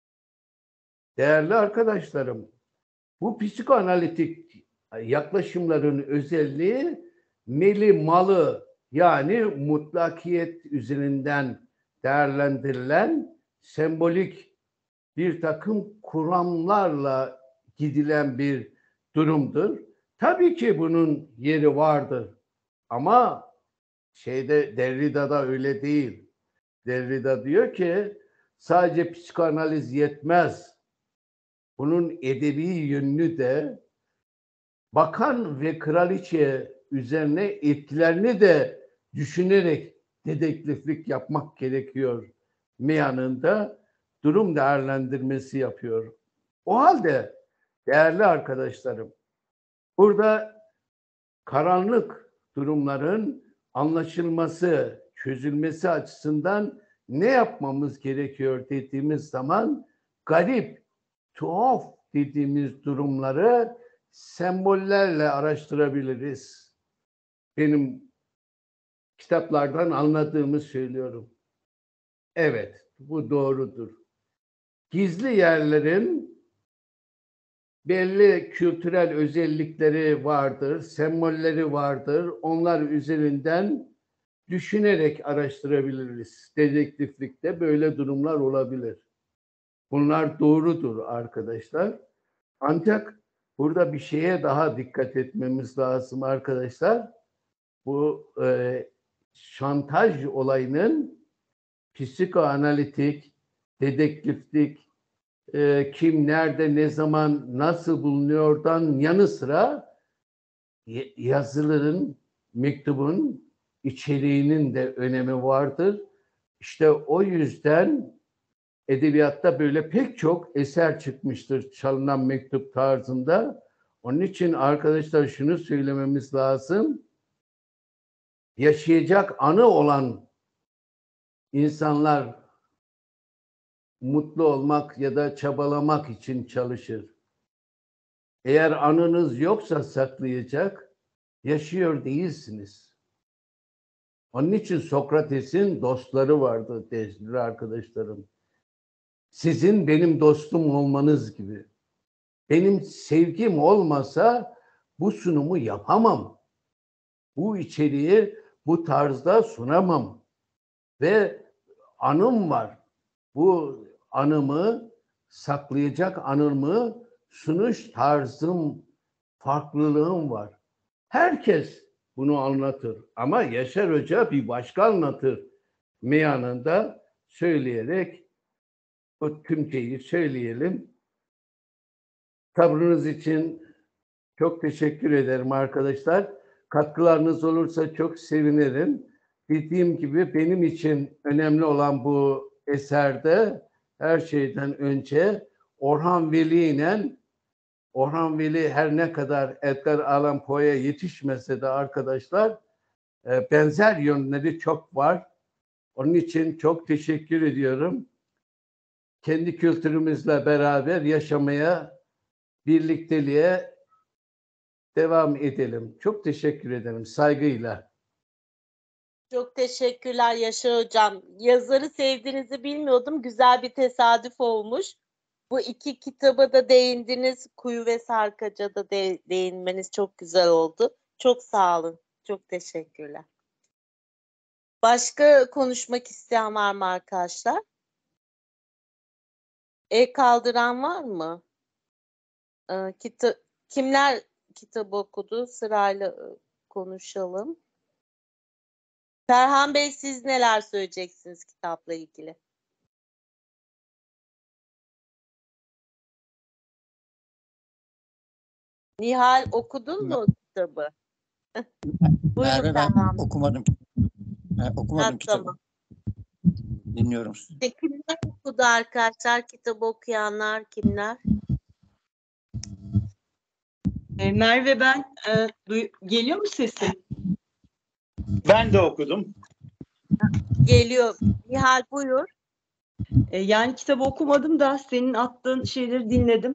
Değerli arkadaşlarım, bu psikoanalitik yaklaşımların özelliği meli malı, yani mutlakiyet üzerinden değerlendirilen sembolik bir takım kuramlarla gidilen bir durumdur. Tabii ki bunun yeri vardır ama şeyde Derrida'da öyle değil. Derrida diyor ki sadece psikanaliz yetmez. Bunun edebi yönünü de bakan ve kraliçe üzerine etkilerini de düşünerek dedektiflik yapmak gerekiyor meyanında durum değerlendirmesi yapıyor. O halde değerli arkadaşlarım, burada karanlık durumların anlaşılması, çözülmesi açısından ne yapmamız gerekiyor dediğimiz zaman garip, tuhaf dediğimiz durumları sembollerle araştırabiliriz. Benim kitaplardan anladığımı söylüyorum. Evet, bu doğrudur. Gizli yerlerin belli kültürel özellikleri vardır, sembolleri vardır. Onlar üzerinden düşünerek araştırabiliriz. Dedektiflikte böyle durumlar olabilir. Bunlar doğrudur arkadaşlar. Ancak burada bir şeye daha dikkat etmemiz lazım arkadaşlar. Bu e, şantaj olayının psikoanalitik, dedektiflik, e, kim, nerede, ne zaman, nasıl bulunuyordan yanı sıra yazıların, mektubun içeriğinin de önemi vardır. İşte o yüzden edebiyatta böyle pek çok eser çıkmıştır çalınan mektup tarzında. Onun için arkadaşlar şunu söylememiz lazım. Yaşayacak anı olan insanlar mutlu olmak ya da çabalamak için çalışır. Eğer anınız yoksa saklayacak, yaşıyor değilsiniz. Onun için Sokrates'in dostları vardı değerli arkadaşlarım. Sizin benim dostum olmanız gibi. Benim sevgim olmasa bu sunumu yapamam. Bu içeriği bu tarzda sunamam. Ve anım var. Bu anımı saklayacak anımı sunuş tarzım, farklılığım var. Herkes bunu anlatır ama Yaşar Hoca bir başka anlatır. Meyanında söyleyerek o tümceyi söyleyelim. Sabrınız için çok teşekkür ederim arkadaşlar. Katkılarınız olursa çok sevinirim. Dediğim gibi benim için önemli olan bu eserde her şeyden önce Orhan Veli ile Orhan Veli her ne kadar Edgar Allan Poe'ya yetişmese de arkadaşlar benzer yönleri çok var. Onun için çok teşekkür ediyorum. Kendi kültürümüzle beraber yaşamaya, birlikteliğe devam edelim. Çok teşekkür ederim. Saygıyla. Çok teşekkürler Yaşar Hocam. Yazarı sevdiğinizi bilmiyordum. Güzel bir tesadüf olmuş. Bu iki kitaba da değindiniz. Kuyu ve Sarkaç'a da de- değinmeniz çok güzel oldu. Çok sağ olun. Çok teşekkürler. Başka konuşmak isteyen var mı arkadaşlar? El kaldıran var mı? Ee, kita- kimler kitabı okudu? Sırayla e, konuşalım. Ferhan Bey, siz neler söyleyeceksiniz kitapla ilgili? Nihal, okudun mu kitabı? Buyurun Merve, ben Ferhan Bey. okumadım. Ha, okumadım Ha, kitabı. tamam. Dinliyorum sizi. İşte kimler okudu arkadaşlar? Kitabı okuyanlar kimler? E, Merve, ben e, duy- geliyor mu sesim? Ben de okudum. Geliyor. Nihal buyur. E, yani kitabı okumadım da senin attığın şeyleri dinledim.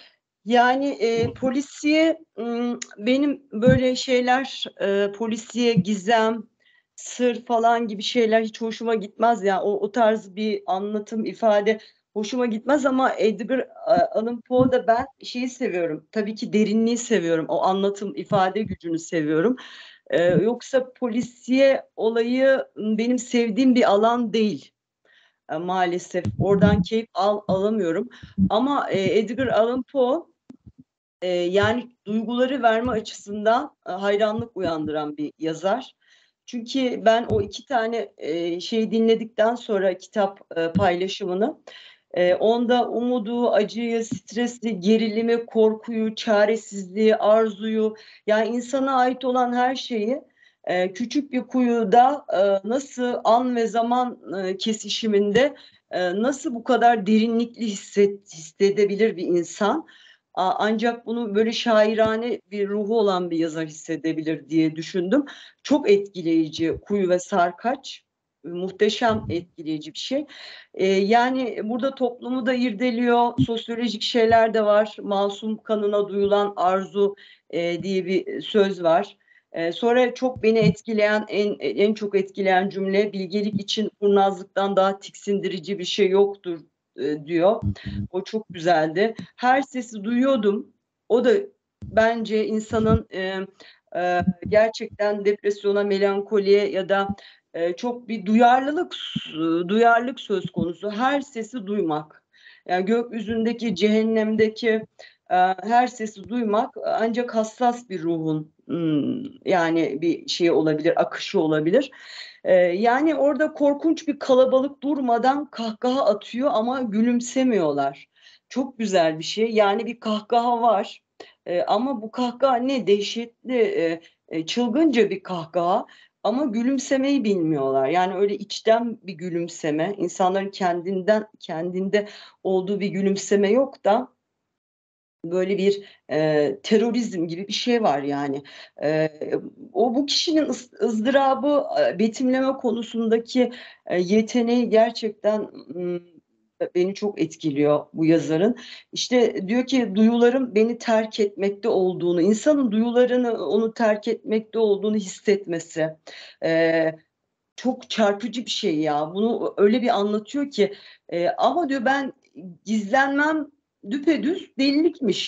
Yani e, polisiye m, benim böyle şeyler e, polisiye gizem, sır falan gibi şeyler hiç hoşuma gitmez ya. O, o tarz bir anlatım, ifade hoşuma gitmez ama Edgar e, Allan Poe'da ben şeyi seviyorum. Tabii ki derinliği seviyorum. O anlatım, ifade gücünü seviyorum. E, yoksa polisiye olayı m, benim sevdiğim bir alan değil. E, maalesef oradan keyif al, alamıyorum. Ama e, Edgar Allan Poe e, yani duyguları verme açısından e, hayranlık uyandıran bir yazar. Çünkü ben o iki tane e, şeyi dinledikten sonra kitap e, paylaşımını e, onda umudu, acıyı, stresi, gerilimi, korkuyu, çaresizliği, arzuyu, yani insana ait olan her şeyi e, küçük bir kuyuda e, nasıl an ve zaman e, kesişiminde e, nasıl bu kadar derinlikli hisset, hissedebilir bir insan? A- Ancak bunu böyle şairane bir ruhu olan bir yazar hissedebilir diye düşündüm. Çok etkileyici Kuyu ve Sarkaç. Muhteşem etkileyici bir şey. Ee, yani burada toplumu da irdeliyor. Sosyolojik şeyler de var. Masum kanına duyulan arzu e, diye bir söz var. E, sonra çok beni etkileyen, en, en çok etkileyen cümle, bilgelik için kurnazlıktan daha tiksindirici bir şey yoktur e, diyor. O çok güzeldi. Her sesi duyuyordum. O da bence insanın e, e, gerçekten depresyona, melankoliye ya da e, çok bir duyarlılık duyarlılık söz konusu. Her sesi duymak. Yani gökyüzündeki, cehennemdeki e, her sesi duymak ancak hassas bir ruhun hmm, yani bir şey olabilir, akışı olabilir. Ee, yani orada korkunç bir kalabalık durmadan kahkaha atıyor ama gülümsemiyorlar. Çok güzel bir şey. Yani bir kahkaha var. Ee, ama bu kahkaha ne dehşetli, e, e, çılgınca bir kahkaha. Ama gülümsemeyi bilmiyorlar. Yani öyle içten bir gülümseme, insanların kendinden kendinde olduğu bir gülümseme yok da böyle bir e, terörizm gibi bir şey var yani. E, o bu kişinin ız, ızdırabı e, betimleme konusundaki e, yeteneği gerçekten m, beni çok etkiliyor bu yazarın. İşte diyor ki duyularım beni terk etmekte olduğunu, insanın duyularını onu terk etmekte olduğunu hissetmesi. E, Çok çarpıcı bir şey ya. Bunu öyle bir anlatıyor ki e, ama diyor ben gizlenmem düpedüz delilikmiş.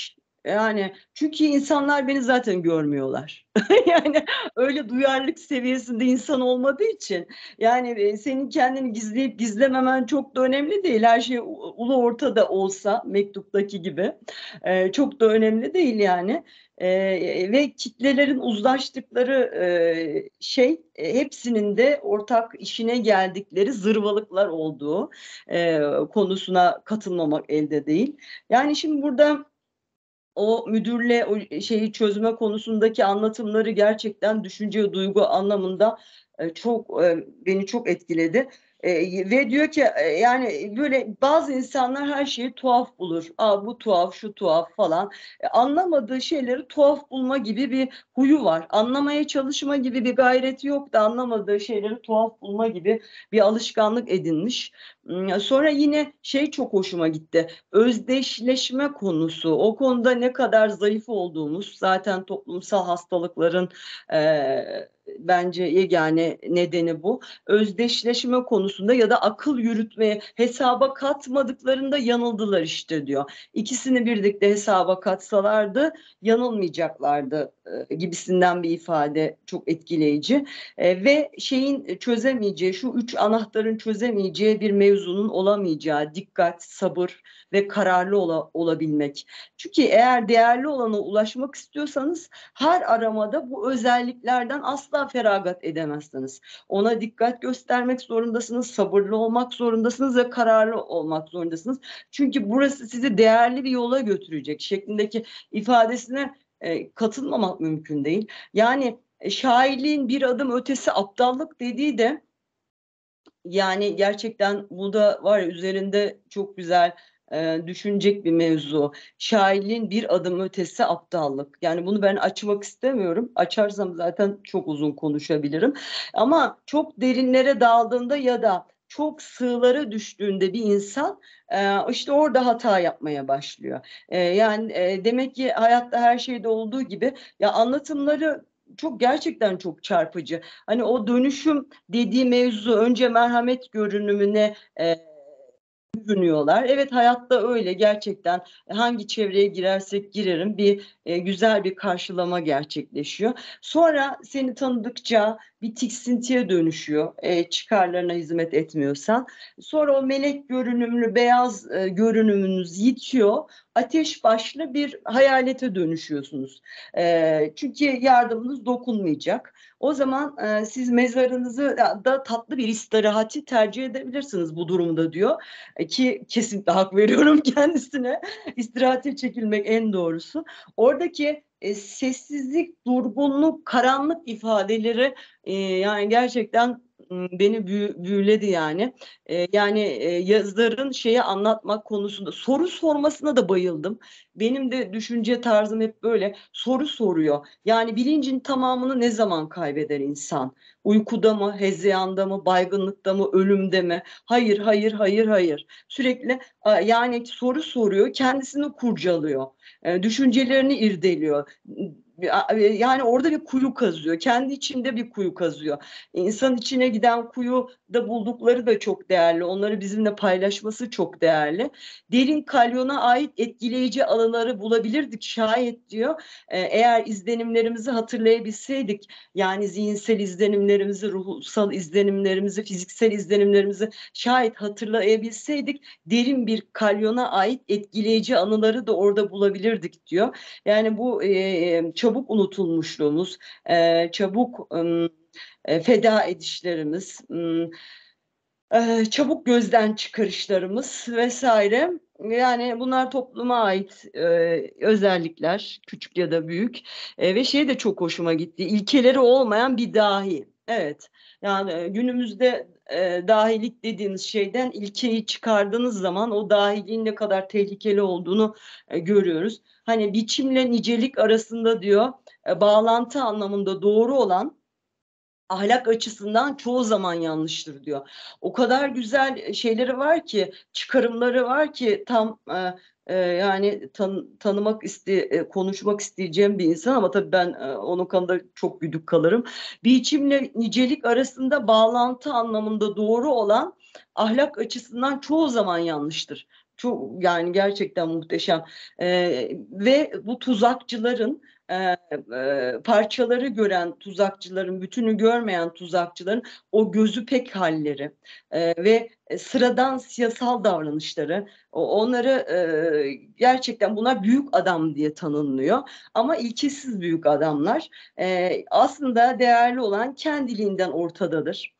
Yani çünkü insanlar beni zaten görmüyorlar. Yani öyle duyarlılık seviyesinde insan olmadığı için yani e, senin kendini gizleyip gizlememen çok da önemli değil. Her şey u- ulu ortada olsa mektuptaki gibi e, çok da önemli değil yani. E, ve kitlelerin uzlaştıkları e, şey e, hepsinin de ortak işine geldikleri zırvalıklar olduğu e, konusuna katılmamak elde değil. Yani şimdi burada o müdürle o şeyi çözme konusundaki anlatımları gerçekten düşünce ve duygu anlamında e, çok e, beni çok etkiledi. E, ve diyor ki e, yani böyle bazı insanlar her şeyi tuhaf bulur. Aa, bu tuhaf, şu tuhaf falan. E, anlamadığı şeyleri tuhaf bulma gibi bir huyu var. Anlamaya çalışma gibi bir gayreti yok da anlamadığı şeyleri tuhaf bulma gibi bir alışkanlık edinmiş. Hmm, Sonra yine şey çok hoşuma gitti. Özdeşleşme konusu. O konuda ne kadar zayıf olduğumuz zaten toplumsal hastalıkların e, bence yegane nedeni bu. Özdeşleşme konusunda ya da akıl yürütmeye hesaba katmadıklarında yanıldılar işte diyor. İkisini birlikte hesaba katsalardı yanılmayacaklardı e, gibisinden bir ifade çok etkileyici. E, ve şeyin çözemeyeceği, şu üç anahtarın çözemeyeceği bir mevzunun olamayacağı dikkat, sabır ve kararlı ola, olabilmek. Çünkü eğer değerli olana ulaşmak istiyorsanız her aramada bu özelliklerden asla feragat edemezsiniz. Ona dikkat göstermek zorundasınız, sabırlı olmak zorundasınız ve kararlı olmak zorundasınız. Çünkü burası sizi değerli bir yola götürecek şeklindeki ifadesine e, katılmamak mümkün değil. Yani e, şairliğin bir adım ötesi aptallık dediği de yani gerçekten bu da var ya üzerinde çok güzel e, düşünecek bir mevzu. Şairliğin bir adım ötesi aptallık. Yani bunu ben açmak istemiyorum. Açarsam zaten çok uzun konuşabilirim. Ama çok derinlere daldığında ya da çok sığlara düştüğünde bir insan e, işte orada hata yapmaya başlıyor. E, yani e, demek ki hayatta her şeyde olduğu gibi ya anlatımları çok gerçekten çok çarpıcı. Hani o dönüşüm dediği mevzu önce merhamet görünümüne e, bürünüyorlar. Evet hayatta öyle gerçekten hangi çevreye girersek girerim bir e, güzel bir karşılama gerçekleşiyor. Sonra seni tanıdıkça bir tiksintiye dönüşüyor e, çıkarlarına hizmet etmiyorsan. Sonra o melek görünümlü beyaz e, görünümünüz yitiyor. Ateş başlı bir hayalete dönüşüyorsunuz. E, çünkü yardımınız dokunmayacak. O zaman e, siz mezarınızı da, da tatlı bir istirahati tercih edebilirsiniz bu durumda diyor. E, ki kesinlikle hak veriyorum kendisine. İstirahate çekilmek en doğrusu. Oradaki e, sessizlik, durgunluk, karanlık ifadeleri e, yani gerçekten m, beni büyü, büyüledi yani. E, yani e, yazarın şeyi anlatmak konusunda soru sormasına da bayıldım. Benim de düşünce tarzım hep böyle soru soruyor. Yani bilincin tamamını ne zaman kaybeder insan? Uykuda mı, hezeyanda mı, baygınlıkta mı, ölümde mi? Hayır, hayır, hayır, hayır. Sürekli yani soru soruyor, kendisini kurcalıyor, e, düşüncelerini irdeliyor. Yani orada bir kuyu kazıyor, kendi içinde bir kuyu kazıyor. İnsan içine giden kuyu da buldukları da çok değerli, onları bizimle paylaşması çok değerli. Derin kalyona ait etkileyici alanları bulabilirdik şayet diyor. E, eğer izlenimlerimizi hatırlayabilseydik, yani zihinsel izlenimlerimizi, ruhsal izlenimlerimizi, fiziksel izlenimlerimizi şayet hatırlayabilseydik derin bir kalyona ait etkileyici anıları da orada bulabilirdik diyor. Yani bu e, çabuk unutulmuşluğumuz, e, çabuk e, feda edişlerimiz, e, çabuk gözden çıkarışlarımız vesaire. Yani bunlar topluma ait e, özellikler, küçük ya da büyük. E, ve şey de çok hoşuma gitti. İlkeleri olmayan bir dahi. Evet. Yani günümüzde e, dahilik dediğiniz şeyden ilkeyi çıkardığınız zaman o dahiliğin ne kadar tehlikeli olduğunu e, görüyoruz. Hani biçimle nicelik arasında diyor e, bağlantı anlamında doğru olan ahlak açısından çoğu zaman yanlıştır diyor. O kadar güzel şeyleri var ki, çıkarımları var ki tam e, e, yani tan tanımak iste e, konuşmak isteyeceğim bir insan ama tabii ben e, onun konuda çok güdük kalırım. Biçimle nicelik arasında bağlantı anlamında doğru olan ahlak açısından çoğu zaman yanlıştır. çok yani gerçekten muhteşem. E, ve bu tuzakçıların e, e, parçaları gören tuzakçıların, bütünü görmeyen tuzakçıların o gözü pek halleri e, ve sıradan siyasal davranışları, onları e, gerçekten bunlar büyük adam diye tanınıyor ama ilkesiz büyük adamlar. E, aslında değerli olan kendiliğinden ortadadır.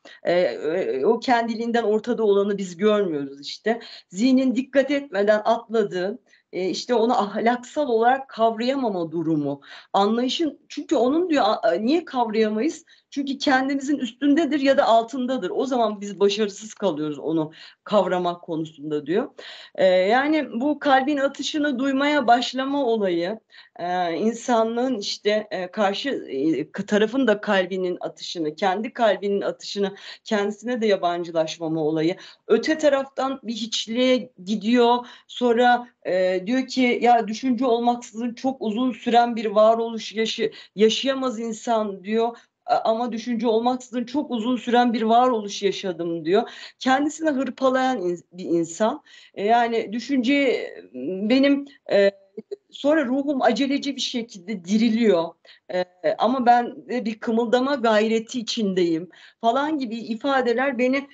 E, o kendiliğinden ortada olanı biz görmüyoruz işte. Zihnin dikkat etmeden atladığı, e, işte onu ahlaksal olarak kavrayamama durumu, anlayışın, çünkü onun diyor niye kavrayamayız? Çünkü kendimizin üstündedir ya da altındadır. O zaman biz başarısız kalıyoruz onu kavramak konusunda diyor. Ee, yani bu kalbin atışını duymaya başlama olayı, e, insanlığın işte e, karşı e, tarafın da kalbinin atışını, kendi kalbinin atışını kendisine de yabancılaşmama olayı. Öte taraftan bir hiçliğe gidiyor. Sonra e, diyor ki ya düşünce olmaksızın çok uzun süren bir varoluş yaşı, yaşayamaz insan diyor. Ama düşünce olmaksızın çok uzun süren bir varoluş yaşadım diyor. Kendisine hırpalayan in, bir insan. E, yani düşünce benim e, sonra ruhum aceleci bir şekilde diriliyor. E, ama ben de bir kımıldama gayreti içindeyim falan gibi ifadeler beni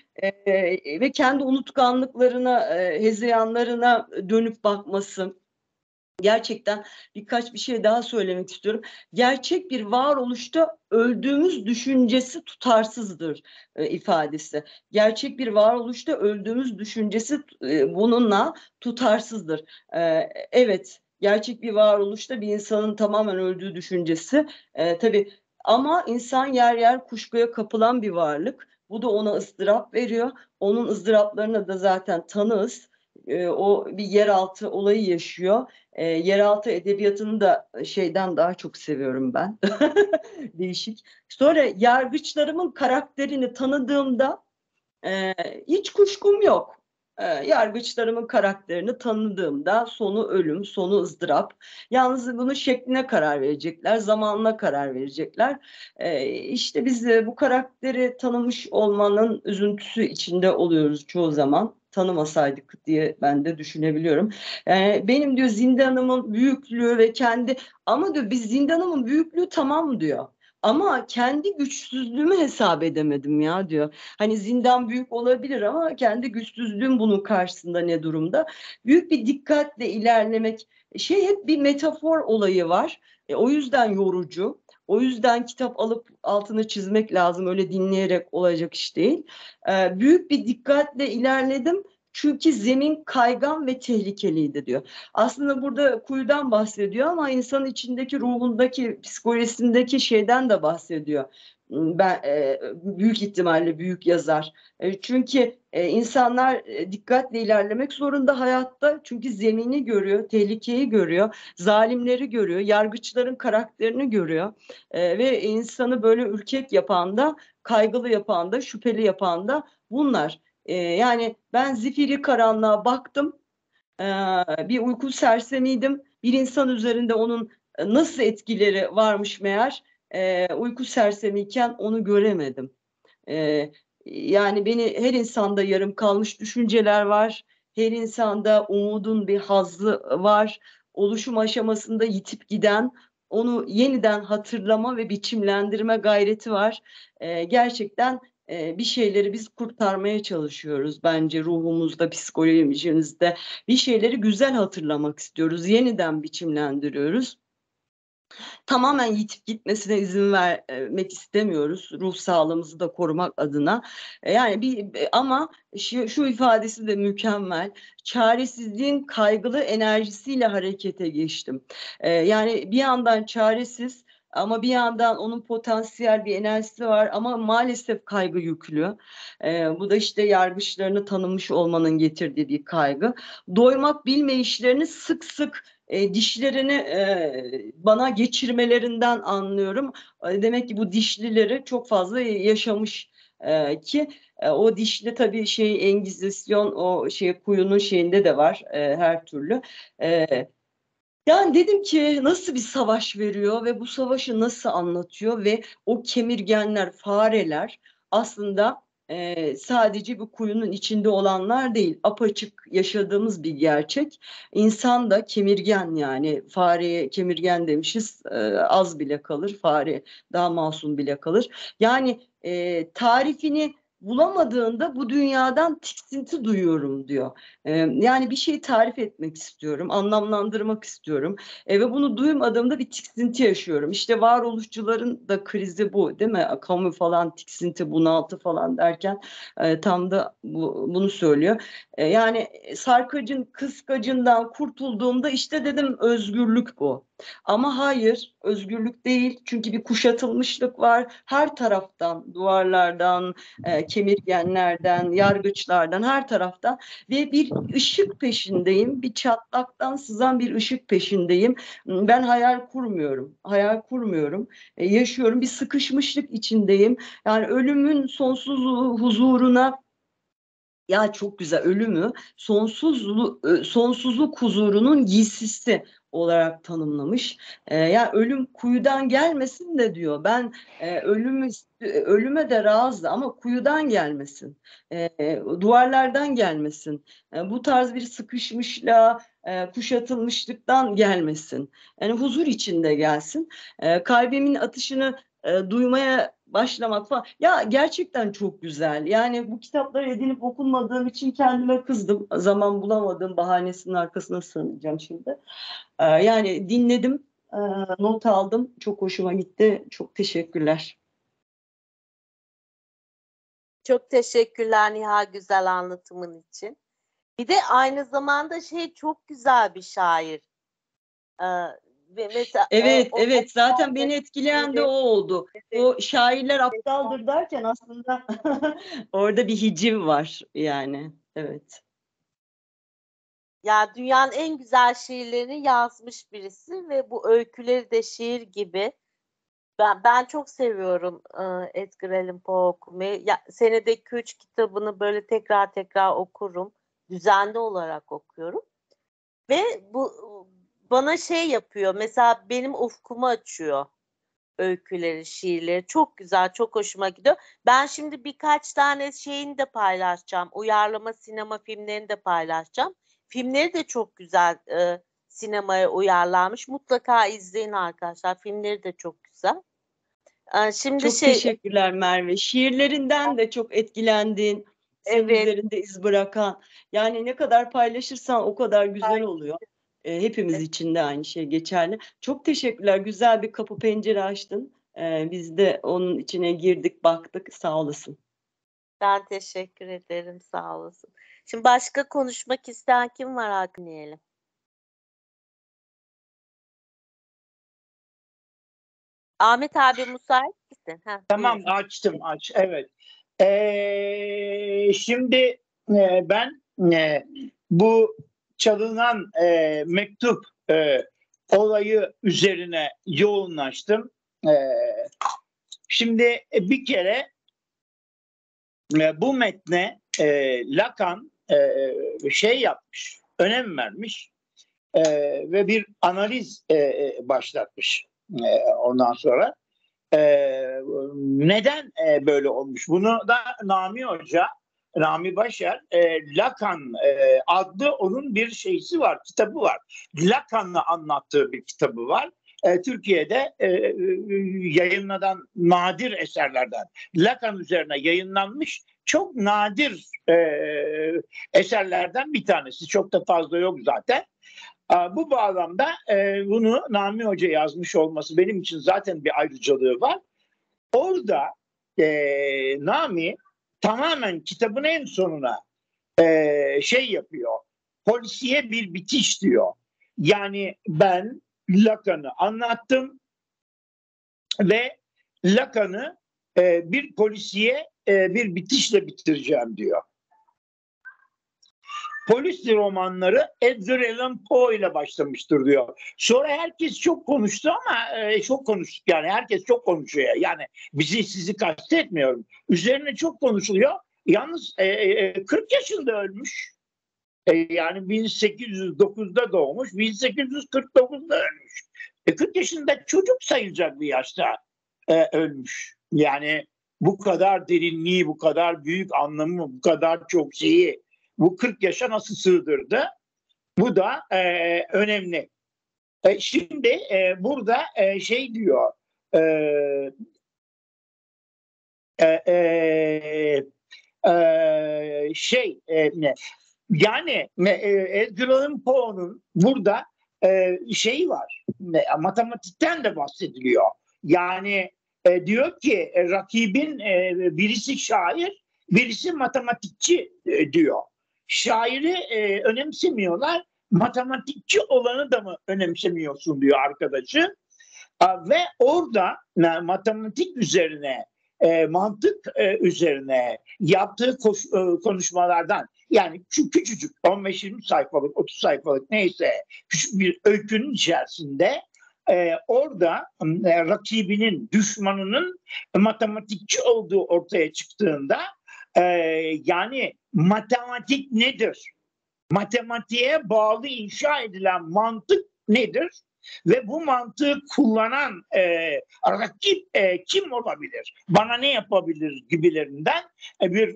e, ve kendi unutkanlıklarına, e, hezeyanlarına dönüp bakması. Gerçekten birkaç bir şey daha söylemek istiyorum. Gerçek bir varoluşta öldüğümüz düşüncesi tutarsızdır e, ifadesi. Gerçek bir varoluşta öldüğümüz düşüncesi e, bununla tutarsızdır. E, evet, gerçek bir varoluşta bir insanın tamamen öldüğü düşüncesi e, tabii, ama insan yer yer kuşkuya kapılan bir varlık. Bu da ona ızdırap veriyor. Onun ızdıraplarına da zaten tanığız. E, o bir yeraltı olayı yaşıyor. E, yeraltı edebiyatını da şeyden daha çok seviyorum ben. Değişik. Sonra yargıçlarımın karakterini tanıdığımda e, hiç kuşkum yok. E, yargıçlarımın karakterini tanıdığımda sonu ölüm, sonu ızdırap. Yalnız bunun şekline karar verecekler, zamanına karar verecekler. E, işte biz de bu karakteri tanımış olmanın üzüntüsü içinde oluyoruz çoğu zaman. Tanımasaydık diye ben de düşünebiliyorum. Yani benim diyor zindanımın büyüklüğü ve kendi, ama diyor biz zindanımın büyüklüğü tamam diyor. Ama kendi güçsüzlüğümü hesap edemedim ya diyor. Hani zindan büyük olabilir ama kendi güçsüzlüğüm bunun karşısında ne durumda? Büyük bir dikkatle ilerlemek, şey, hep bir metafor olayı var. E, o yüzden yorucu. O yüzden kitap alıp altını çizmek lazım. Öyle dinleyerek olacak iş değil. E, büyük bir dikkatle ilerledim. Çünkü zemin kaygan ve tehlikeliydi diyor. Aslında burada kuyudan bahsediyor ama insanın içindeki, ruhundaki, psikolojisindeki şeyden de bahsediyor. Ben e, büyük ihtimalle büyük yazar. E, çünkü e, insanlar e, dikkatle ilerlemek zorunda hayatta. Çünkü zemini görüyor, tehlikeyi görüyor, zalimleri görüyor, yargıçların karakterini görüyor. E, ve insanı böyle ürkek yapan da, kaygılı yapan da, şüpheli yapan da bunlar. E, yani ben zifiri karanlığa baktım. Ee, bir uyku sersemiydim. Bir insan üzerinde onun nasıl etkileri varmış meğer. Ee, uyku sersemiyken onu göremedim. Ee, yani beni, her insanda yarım kalmış düşünceler var. Her insanda umudun bir hazzı var. Oluşum aşamasında yitip giden, onu yeniden hatırlama ve biçimlendirme gayreti var. Ee, gerçekten e, bir şeyleri biz kurtarmaya çalışıyoruz bence, ruhumuzda, psikolojimizde. Bir şeyleri güzel hatırlamak istiyoruz, yeniden biçimlendiriyoruz. Tamamen yitip gitmesine izin vermek istemiyoruz, ruh sağlığımızı da korumak adına. Yani bir, ama şu, şu ifadesi de mükemmel. Çaresizliğin kaygılı enerjisiyle harekete geçtim. Ee, yani bir yandan çaresiz ama bir yandan onun potansiyel bir enerjisi var ama maalesef kaygı yüklü. Ee, bu da işte yargıçlarını tanımış olmanın getirdiği bir kaygı. Doymak bilmeyişlerini sık sık e, dişlerini e, bana geçirmelerinden anlıyorum. E, demek ki bu dişlileri çok fazla yaşamış e, ki e, o dişli tabii şey, Engizisyon, o şey, kuyunun şeyinde de var e, her türlü. E, yani dedim ki nasıl bir savaş veriyor ve bu savaşı nasıl anlatıyor ve o kemirgenler, fareler aslında e, sadece bu kuyunun içinde olanlar değil, apaçık yaşadığımız bir gerçek. İnsan da kemirgen, yani fareye kemirgen demişiz, e, az bile kalır, fare daha masum bile kalır. Yani e, tarifini bulamadığında bu dünyadan tiksinti duyuyorum diyor. E, yani bir şeyi tarif etmek istiyorum, anlamlandırmak istiyorum e, ve bunu duymadığımda bir tiksinti yaşıyorum. İşte varoluşçuların da krizi bu, değil mi? Kamu falan, tiksinti, bunaltı falan derken e, tam da bu, bunu söylüyor. E, yani sarkacın, kıskacından kurtulduğumda işte dedim özgürlük bu. Ama hayır, özgürlük değil. Çünkü bir kuşatılmışlık var. Her taraftan, duvarlardan, e, kemirgenlerden, yargıçlardan, her taraftan ve bir ışık peşindeyim. Bir çatlaktan sızan bir ışık peşindeyim. Ben hayal kurmuyorum. Hayal kurmuyorum. E, yaşıyorum. Bir sıkışmışlık içindeyim. Yani ölümün sonsuz huzuruna, ya çok güzel, ölümü sonsuzlu, sonsuzluk huzurunun giysisi olarak tanımlamış. Ee, yani ölüm kuyudan gelmesin de diyor. Ben e, ölümü ölüme de razı ama kuyudan gelmesin. E, duvarlardan gelmesin. E, bu tarz bir sıkışmışlığa, e, kuşatılmışlıktan gelmesin. Yani huzur içinde gelsin. E, kalbimin atışını e, duymaya başlamak falan. Ya gerçekten çok güzel. Yani bu kitapları edinip okunmadığım için kendime kızdım. Zaman bulamadığım bahanesinin arkasına sığınacağım şimdi. Ee, yani dinledim, e, not aldım. Çok hoşuma gitti. Çok teşekkürler. Çok teşekkürler Nihal, güzel anlatımın için. Bir de aynı zamanda şey, çok güzel bir şair. Ee, ve mesela Evet, e, o, evet. Zaten o, beni etkileyen de o oldu. O şairler aptaldır derken aslında orada bir hiciv var yani. Evet. ya dünyanın en güzel şiirlerini yazmış birisi ve bu öyküleri de şiir gibi. Ben ben çok seviyorum e, Edgar Allan Poe okumayı. Ya, senede iki üç kitabını böyle tekrar tekrar okurum. Düzenli olarak okuyorum. Ve bu bana şey yapıyor. Mesela benim ufkumu açıyor. Öyküleri, şiirleri. Çok güzel, çok hoşuma gidiyor. Ben şimdi birkaç tane şeyini de paylaşacağım. Uyarlama sinema filmlerini de paylaşacağım. Filmleri de çok güzel e, sinemaya uyarlanmış. Mutlaka izleyin arkadaşlar. Filmleri de çok güzel. E, şimdi Çok şey, teşekkürler Merve. Şiirlerinden de çok etkilendiğin, senin evet, üzerinde iz bırakan. Yani ne kadar paylaşırsan o kadar güzel oluyor. E, hepimiz için de aynı şey geçerli. Çok teşekkürler. Güzel bir kapı pencere açtın. E, biz de onun içine girdik, baktık. Sağ olasın. ben teşekkür ederim. Sağ olasın. Şimdi başka konuşmak isteyen kim var, Hakan diyelim. Ahmet abi müsait misin? Heh, Tamam, buyur. açtım aç. Evet. Ee, şimdi e, ben e, bu çalınan e, mektup e, olayı üzerine yoğunlaştım. E, şimdi e, bir kere e, bu metne e, Lacan e, şey yapmış, önem vermiş e, ve bir analiz e, başlatmış e, ondan sonra. Ee, neden e, böyle olmuş? Bunu da Nami Hoca, Nami Başar, e, Lacan e, adlı onun bir şeysi var, kitabı var. Lacan'ı anlattığı bir kitabı var. E, Türkiye'de e, e, yayınlanan nadir eserlerden. Lacan üzerine yayınlanmış çok nadir e, eserlerden bir tanesi. Çok da fazla yok zaten. Bu bağlamda e, bunu Nami Hoca yazmış olması benim için zaten bir ayrıcalığı var. Orada e, Nami tamamen kitabın en sonuna e, şey yapıyor. Polisiye bir bitiş diyor. Yani ben Lacan'ı anlattım ve Lacan'ı e, bir polisiye e, bir bitişle bitireceğim diyor. Polis romanları Edgar Allan Poe ile başlamıştır diyor. Sonra herkes çok konuştu ama e, çok konuştuk yani herkes çok konuşuyor. Yani bizi sizi kastetmiyorum. Üzerine çok konuşuluyor. Yalnız e, e, kırk yaşında ölmüş. E, yani bin sekiz yüz dokuzda doğmuş, bin sekiz yüz kırk dokuzda ölmüş. E, kırk yaşında çocuk sayılacak bir yaşta e, ölmüş. Yani bu kadar derinliği, bu kadar büyük anlamı, bu kadar çok şeyi bu kırk yaşa nasıl sığdırdı? Bu da e, önemli. E, şimdi e, burada e, şey diyor e, e, e, e, şey e, ne? Yani e, Edgar Allan Poe'nun burada e, şeyi var. E, matematikten de bahsediliyor. Yani e, diyor ki e, rakibin e, birisi şair, birisi matematikçi e, diyor. Şairi e, önemsemiyorlar. Matematikçi olanı da mı önemsemiyorsun diyor arkadaşı. A, ve orada e, matematik üzerine, e, mantık e, üzerine yaptığı koş, e, konuşmalardan, yani şu küçücük on beş yirmi sayfalık, otuz sayfalık neyse küçük bir öykünün içerisinde e, orada e, rakibinin, düşmanının matematikçi olduğu ortaya çıktığında e, yani matematik nedir? Matematiğe bağlı inşa edilen mantık nedir? Ve bu mantığı kullanan e, rakip e, kim olabilir? Bana ne yapabilir gibilerinden e, bir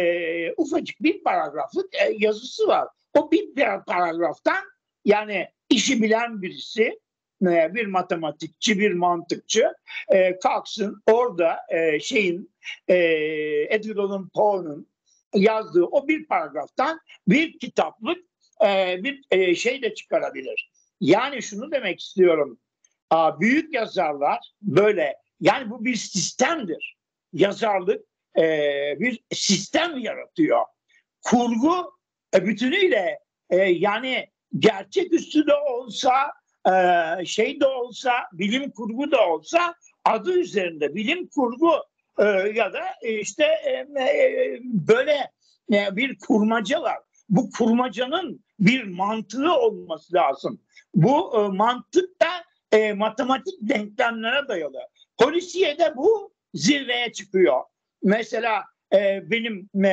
e, ufacık bir paragraflık e, yazısı var. O bir, bir paragraftan yani işi bilen birisi, e, bir matematikçi, bir mantıkçı e, kalksın orada e, şeyin e, Edgar Allan Poe'nun yazdığı o bir paragraftan bir kitaplık e, bir e, şey de çıkarabilir. Yani şunu demek istiyorum. Büyük yazarlar böyle, yani bu bir sistemdir. Yazarlık e, bir sistem yaratıyor. Kurgu e, bütünüyle e, yani gerçeküstü de olsa, e, şey de olsa, bilim kurgu da olsa adı üzerinde bilim kurgu e, ya da işte e, e, böyle e, bir kurmaca var. Bu kurmacanın bir mantığı olması lazım. Bu e, mantık da e, matematik denklemlere dayalı. Polisiye'de bu zirveye çıkıyor. Mesela e, benim e,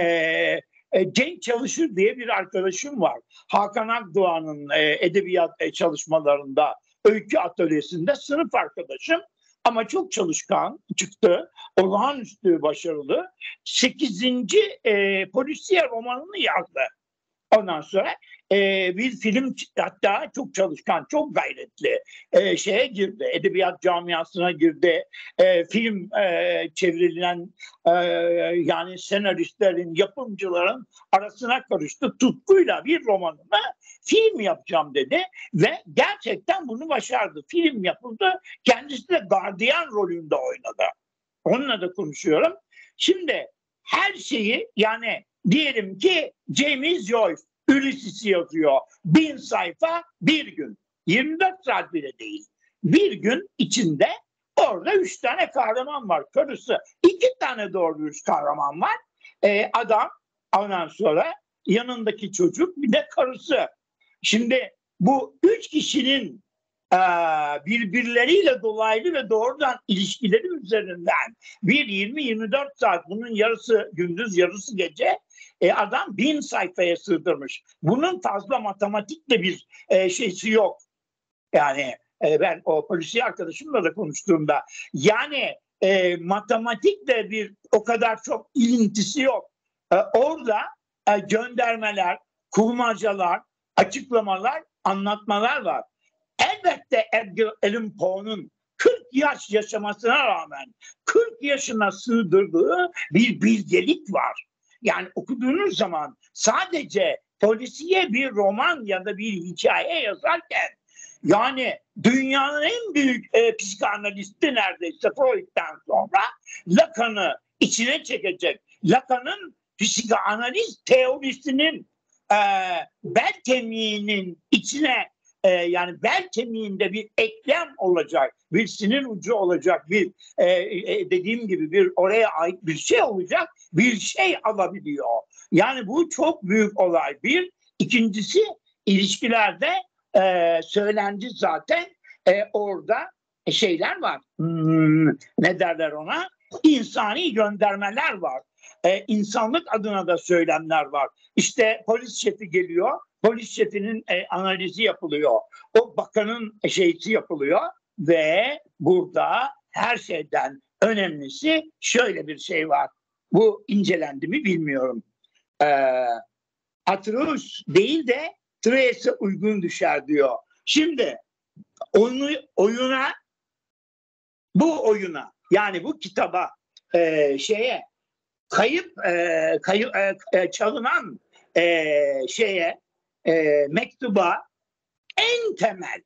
e, Cenk Çalışır diye bir arkadaşım var. Hakan Akdoğan'ın e, edebiyat e, çalışmalarında, öykü atölyesinde sınıf arkadaşım. Ama çok çalışkan çıktı. Olağanüstü başarılı. Sekizinci E, polisiye romanını yazdı. Ondan sonra e, bir film, hatta çok çalışkan, çok gayretli e, şeye girdi. Edebiyat camiasına girdi. E, film e, çevrilen e, yani senaristlerin, yapımcıların arasına karıştı. Tutkuyla bir romanını film yapacağım dedi ve gerçekten bunu başardı. Film yapıldı. Kendisi de gardiyan rolünde oynadı. Onunla da konuşuyorum. Şimdi her şeyi, yani diyelim ki James Joyce Ulysses'i yazıyor. Bin sayfa bir gün. yirmi dört saat bile değil. Bir gün içinde orada üç tane kahraman var. Karısı. İki tane doğru dürüst kahraman var. Ee, adam, ondan sonra yanındaki çocuk, bir de karısı. Şimdi bu üç kişinin e, birbirleriyle dolaylı ve doğrudan ilişkileri üzerinden bir yirmi yirmi dört saat, bunun yarısı gündüz yarısı gece, e, adam bin sayfaya sığdırmış. Bunun fazla matematikle bir e, şeysi yok. Yani e, ben o polisiye arkadaşımla da konuştuğumda, yani e, matematikle bir o kadar çok ilintisi yok. E, orada e, göndermeler, kurmacalar, açıklamalar, anlatmalar var. Elbette Edgar Allan Poe'nun kırk yaş yaşamasına rağmen kırk yaşına sığdırdığı bir bilgelik var. Yani okuduğunuz zaman sadece polisiye bir roman ya da bir hikaye yazarken, yani dünyanın en büyük e, psikanalisti neredeyse Freud'dan sonra Lacan'ı içine çekecek. Lacan'ın psikanaliz teorisinin e, bel kemiğinin içine, e, yani bel kemiğinde bir eklem olacak, bir sinir ucu olacak, bir e, e, dediğim gibi bir oraya ait bir şey olacak, bir şey alabiliyor. Yani bu çok büyük olay. Bir, ikincisi ilişkilerde e, söylendi zaten, e, orada şeyler var. Hmm, ne derler ona? İnsani göndermeler var. E, insanlık adına da söylemler var. İşte polis şefi geliyor, polis şefinin e, analizi yapılıyor. O bakanın şeysi yapılıyor ve burada her şeyden önemlisi şöyle bir şey var. Bu incelendi mi bilmiyorum. Ee, Atreus değil de Thrace'e uygun düşer diyor. Şimdi onu, oyuna bu oyuna yani bu kitaba e, şeye kayıp e, kayıp e, çalınan e, şeye e, mektuba en temel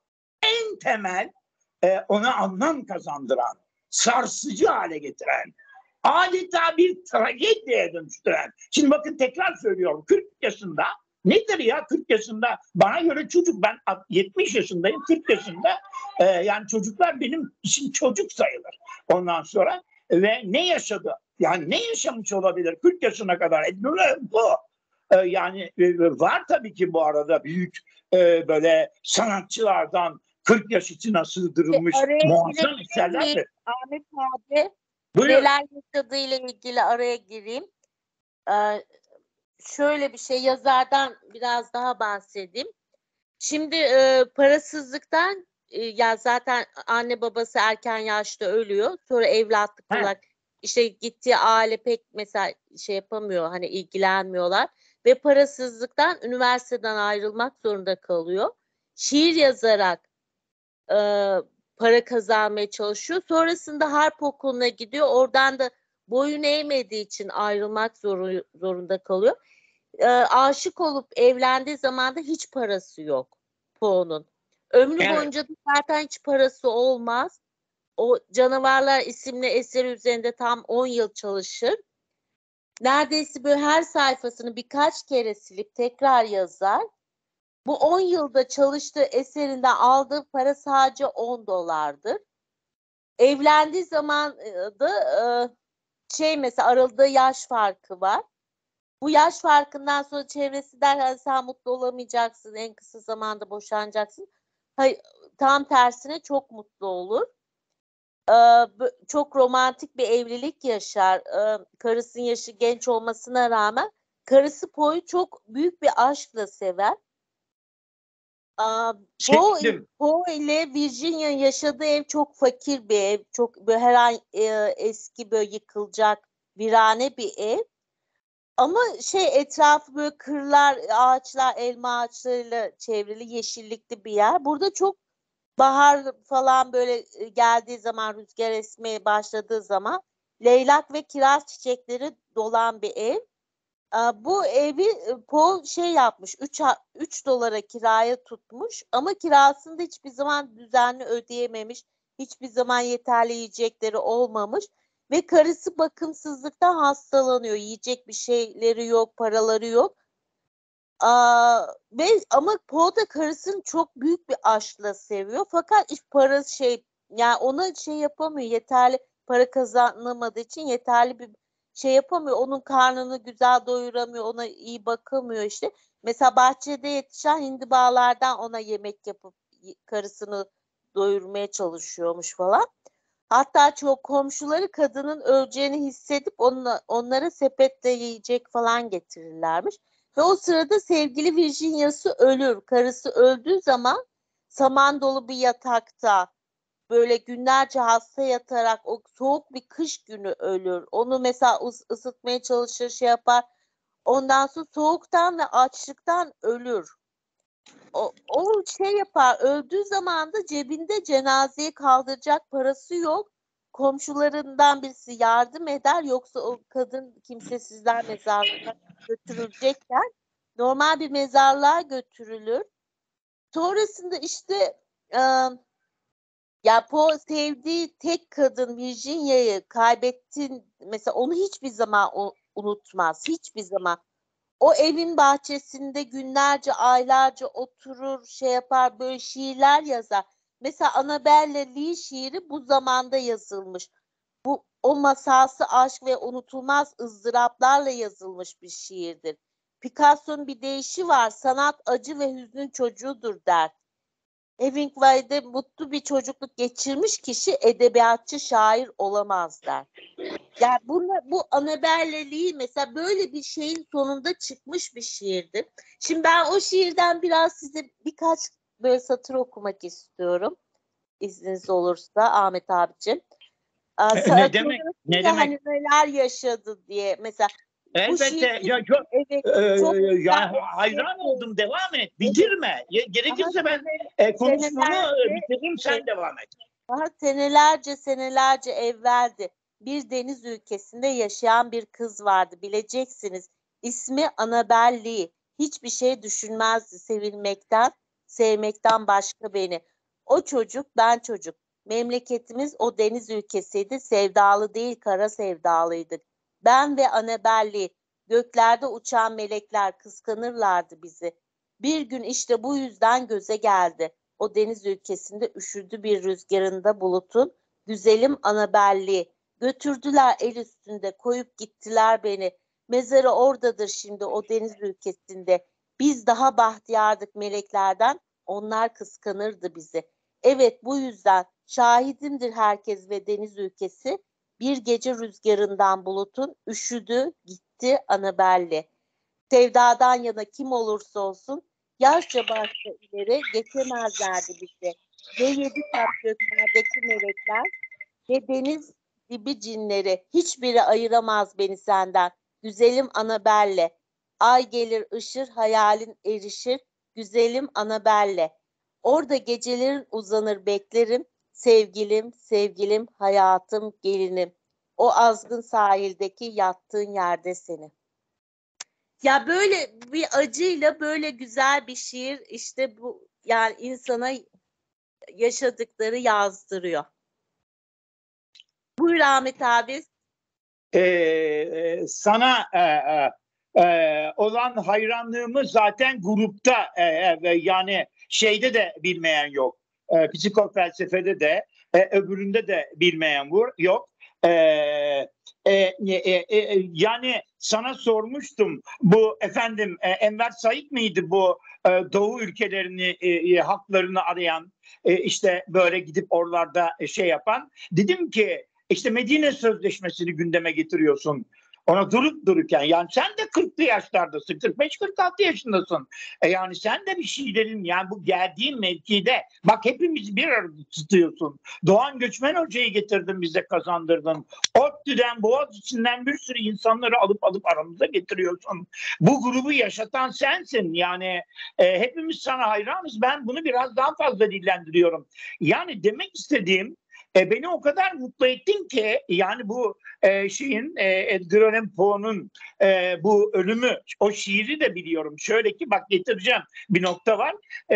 en temel e, ona anlam kazandıran, sarsıcı hale getiren, adeta bir tragediye dönüştüren. Şimdi bakın tekrar söylüyorum, kırk yaşında nedir ya kırk yaşında? Bana göre çocuk, ben yetmiş yaşındayım, kırk yaşında e, yani çocuklar benim için çocuk sayılır. Ondan sonra ve ne yaşadı? Yani ne yaşamış olabilir kırk yaşına kadar? E, bu e, yani e, var tabii ki bu arada büyük e, böyle sanatçılardan kırk yaş içine sığdırılmış Araya muazzam girebilir eserler miyim? de. Ahmet abi, Buyurun. neler yaşadığıyla ilgili araya gireyim. Ee, şöyle bir şey, yazardan biraz daha bahsedeyim. Şimdi e, parasızlıktan e, ya zaten anne babası erken yaşta ölüyor. Sonra evlatlık He. olarak işte gittiği aile pek mesela şey yapamıyor, hani ilgilenmiyorlar ve parasızlıktan üniversiteden ayrılmak zorunda kalıyor. Şiir yazarak e, para kazanmaya çalışıyor. Sonrasında harp okuluna gidiyor. Oradan da boyun eğmediği için ayrılmak zoru, zorunda kalıyor. E, aşık olup evlendiği zaman da hiç parası yok Poe'nun. Ömrü Evet. boyunca da zaten hiç parası olmaz. O Canavarlar isimli eseri üzerinde tam on yıl çalışır. Neredeyse böyle her sayfasını birkaç kere silip tekrar yazar. Bu on yılda çalıştığı eserinden aldığı para sadece on dolardır. Evlendiği zaman da şey mesela aralıkta yaş farkı var. Bu yaş farkından sonra çevresi der hani sen mutlu olamayacaksın, en kısa zamanda boşanacaksın. Hayır, tam tersine çok mutlu olur. Ee, çok romantik bir evlilik yaşar. Ee, karısının yaşı genç olmasına rağmen karısı Poe'yu çok büyük bir aşkla sever. Poe, Poe ile Virginia yaşadığı ev çok fakir bir ev. Çok böyle her an e, eski böyle yıkılacak virane bir ev. Ama şey etrafı böyle kırlar, ağaçlar, elma ağaçlarıyla çevrili yeşillikli bir yer. Burada çok bahar falan böyle geldiği zaman, rüzgar esmeye başladığı zaman leylak ve kiraz çiçekleri dolan bir ev. Bu evi Poe şey yapmış, üç dolara kiraya tutmuş ama kirasını da hiçbir zaman düzenli ödeyememiş. Hiçbir zaman yeterli yiyecekleri olmamış ve karısı bakımsızlıktan hastalanıyor. Yiyecek bir şeyleri yok, paraları yok. Aa, ve ama Poe da karısını çok büyük bir aşkla seviyor. Fakat iş parası şey, yani ona şey yapamıyor. Yeterli para kazanamadığı için yeterli bir şey yapamıyor. Onun karnını güzel doyuramıyor. Ona iyi bakamıyor işte. Mesela bahçede yetişen hindibalardan ona yemek yapıp karısını doyurmaya çalışıyormuş falan. Hatta çok komşuları kadının öleceğini hissedip onla, onlara sepetle yiyecek falan getirirlermiş. Ve o sırada sevgili Virginia'sı ölür. Karısı öldüğü zaman saman dolu bir yatakta böyle günlerce hasta yatarak o soğuk bir kış günü ölür. Onu mesela ıs- ısıtmaya çalışır, şey yapar. Ondan sonra soğuktan ve açlıktan ölür. O, o şey yapar, öldüğü zaman da cebinde cenazeyi kaldıracak parası yok. Komşularından birisi yardım eder, yoksa o kadın kimsesizler mezarlığına götürülecekken normal bir mezarlığa götürülür. Sonrasında işte e, ya Poe sevdiği tek kadın Virginia'yı kaybettin mesela, onu hiçbir zaman o, unutmaz. Hiçbir zaman. O evin bahçesinde günlerce, aylarca oturur, şey yapar, böyle şiirler yazar. Mesela Annabelle Lee şiiri bu zamanda yazılmış. Bu o masalsı aşk ve unutulmaz ızdıraplarla yazılmış bir şiirdir. Picasso'nun bir deyişi var. Sanat acı ve hüznün çocuğudur der. Hemingway'de mutlu bir çocukluk geçirmiş kişi edebiyatçı, şair olamaz der. Yani bunu, bu Annabelle Lee mesela böyle bir şeyin sonunda çıkmış bir şiirdi. Şimdi ben o şiirden biraz size birkaç böyle satır okumak istiyorum. İzniniz olursa Ahmet abicim. Aa, E, sa- ne demek? Ne sonrasında demek? hani neler yaşadı diye mesela bu Elbette. şiir Ya çok evet e, çok güzel ya bir hayran şiir. oldum. Devam et. Evet. Bitirme. Ye- Aha, Gerekirse ben sene- e, konuşmamı senelerce bitiririm. Sen evet, devam et. aha, senelerce senelerce evveldi. Bir deniz ülkesinde yaşayan bir kız vardı. Bileceksiniz. İsmi Annabel Lee. Hiçbir şey düşünmezdi sevilmekten, sevmekten başka beni. O çocuk, ben çocuk. Memleketimiz o deniz ülkesiydi. Sevdalı değil, kara sevdalıydık. Ben ve Annabel Lee. Göklerde uçan melekler kıskanırlardı bizi. Bir gün işte bu yüzden göze geldi. O deniz ülkesinde üşüdü bir rüzgarında bulutun. Güzelim Annabel Lee. Götürdüler el üstünde, koyup gittiler beni. Mezarı oradadır şimdi o deniz ülkesinde. Biz daha bahtiyardık meleklerden, onlar kıskanırdı bizi. Evet bu yüzden şahidimdir herkes ve deniz ülkesi. Bir gece rüzgarından bulutun üşüdü gitti Annabelle. Sevdadan yana kim olursa olsun yaşça başta ileri geçemezlerdi bizi. Ve yedi kat göklerdeki melekler ve deniz dibi cinleri hiçbiri ayıramaz beni senden. Güzelim Annabelle. Ay gelir ışır hayalin erişir. Güzelim Annabelle. Orada gecelerin uzanır beklerim. Sevgilim, sevgilim, hayatım, gelinim. O azgın sahildeki yattığın yerde seni. Ya böyle bir acıyla böyle güzel bir şiir işte bu yani insana yaşadıkları yazdırıyor. Buyur Ahmet abi. Ee, sana e, e, e, olan hayranlığımı zaten grupta e, e, yani şeyde de bilmeyen yok. E, psikofelsefede de e, öbüründe de bilmeyen var, yok. E, e, e, e, yani sana sormuştum bu efendim e, Enver Said miydi bu e, Doğu ülkelerini e, e, haklarını arayan e, işte böyle gidip oralarda e, şey yapan dedim ki İşte Medine Sözleşmesi'ni gündeme getiriyorsun. Ona durup dururken yani sen de kırklı yaşlardasın, kırk beş kırk altı yaşındasın. E yani sen de bir şeylerin yani bu geldiğin mevkide bak hepimiz bir arada tutuyorsun. Doğan Göçmen Hoca'yı getirdin bize kazandırdın. ODTÜ'den Boğaziçi'nden bir sürü insanları alıp alıp aramıza getiriyorsun. Bu grubu yaşatan sensin yani e, hepimiz sana hayranız. Ben bunu biraz daha fazla dillendiriyorum. Yani demek istediğim E, beni o kadar mutlu ettin ki yani bu e, şeyin e, Edgar Allan Poe'nun e, bu ölümü o şiiri de biliyorum. Şöyle ki bak getireceğim bir nokta var. E,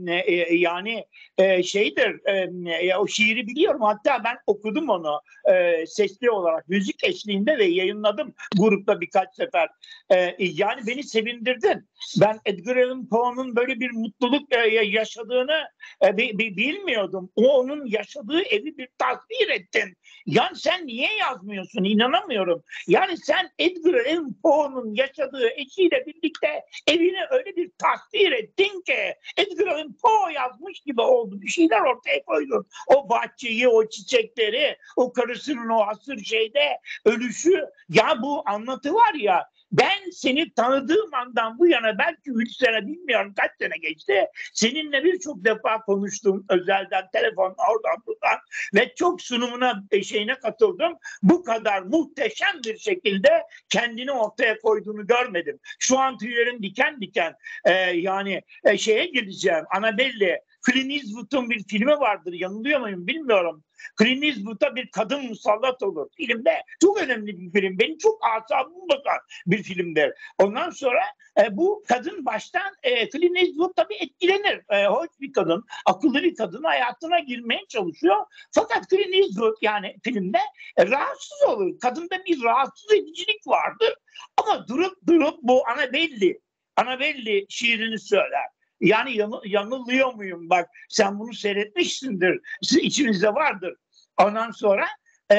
e, yani e, şeydir e, o şiiri biliyorum. Hatta ben okudum onu e, sesli olarak müzik eşliğinde ve yayınladım grupta birkaç sefer. E, yani beni sevindirdin. Ben Edgar Allan Poe'nun böyle bir mutluluk e, yaşadığını e, bi, bi, bilmiyordum. O onun yaşadığı evi bir tasvir ettin. Yani sen niye yazmıyorsun? İnanamıyorum. Yani sen Edgar Allan Poe'nun yaşadığı eşiyle birlikte evini öyle bir tasvir ettin ki Edgar Allan Poe yazmış gibi oldu. Bir şeyler ortaya koydun. O bahçeyi, o çiçekleri, o karısının o hasır şeyde ölüşü. Ya bu anlatı var ya ben seni tanıdığım andan bu yana belki üç sene bilmiyorum kaç sene geçti. Seninle birçok defa konuştum özelden, telefon, oradan buradan ve çok sunumuna şeyine katıldım. Bu kadar muhteşem bir şekilde kendini ortaya koyduğunu görmedim. Şu an tüylerim diken diken. Ee, yani e, şeye gideceğim. Annabelle, Clint Eastwood'un bir filmi vardır. Yanılıyor muyum bilmiyorum. Clint Eastwood'a bir kadın musallat olur filmde. Çok önemli bir film. Benim çok asabımı bozan bir filmdir. Ondan sonra e, bu kadın baştan e, Clint Eastwood tabii etkilenir. E, hoş bir kadın, akıllı bir kadın hayatına girmeye çalışıyor. Fakat Clint Eastwood yani filmde e, rahatsız olur. Kadında bir rahatsız edicilik vardır. Ama durup durup bu Annabelle, Annabelle şiirini söyler. Yani yanı, yanılıyor muyum? Bak sen bunu seyretmişsindir. İçimizde vardır. Ondan sonra e,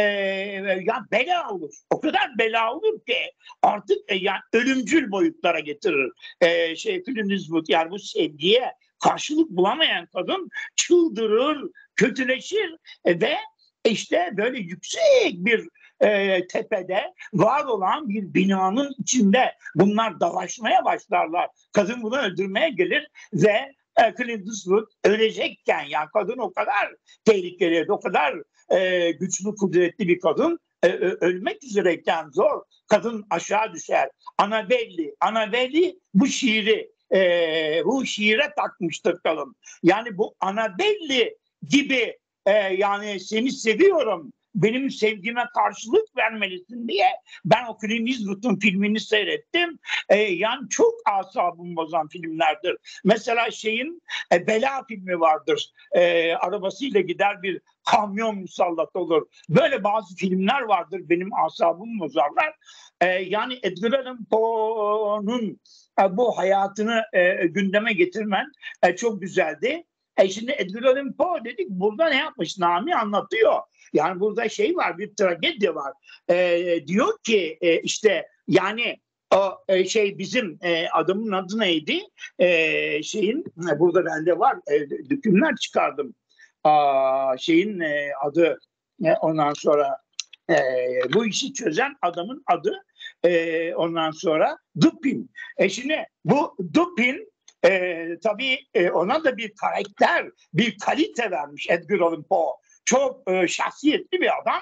ya bela olur. O kadar bela olur ki artık e, yani ölümcül boyutlara getirir. E, şey Clint Eastwood yani bu sevgiye karşılık bulamayan kadın çıldırır, kötüleşir e, ve işte böyle yüksek bir e, tepede var olan bir binanın içinde bunlar dalaşmaya başlarlar. Kadın bunu öldürmeye gelir ve e, Clint Eastwood ölecekken ya kadın o kadar tehlikeli, o kadar e, güçlü, kudretli bir kadın. E, ölmek üzereyken zor. Kadın aşağı düşer. Annabelli, Annabelli bu şiiri, e, bu şiire takmıştır kadın. Yani bu Annabelli gibi e, yani seni seviyorum, benim sevgime karşılık vermelisin diye ben o Clint Eastwood'un filmini seyrettim. E, yani çok asabımı bozan filmlerdir. Mesela şeyin e, Bela filmi vardır. E, arabasıyla gider bir kamyon musallat olur. Böyle bazı filmler vardır, benim asabımı bozarlar. E, yani Edgar Allan Poe'nun e, bu hayatını e, gündeme getirmen e, çok güzeldi. E şimdi Edgar Allan Poe dedik, burada ne yapmış? Nami anlatıyor. Yani burada şey var, bir tragedi var. E, diyor ki e, işte yani o e, şey bizim e, adamın adı neydi? E, şeyin burada bende var. E, dökümler çıkardım. Aa, şeyin e, adı e, ondan sonra e, bu işi çözen adamın adı e, ondan sonra Dupin. E şimdi bu Dupin e, tabii e, ona da bir karakter, bir kalite vermiş Edgar Allan Poe. Çok e, şahsiyetli bir adam.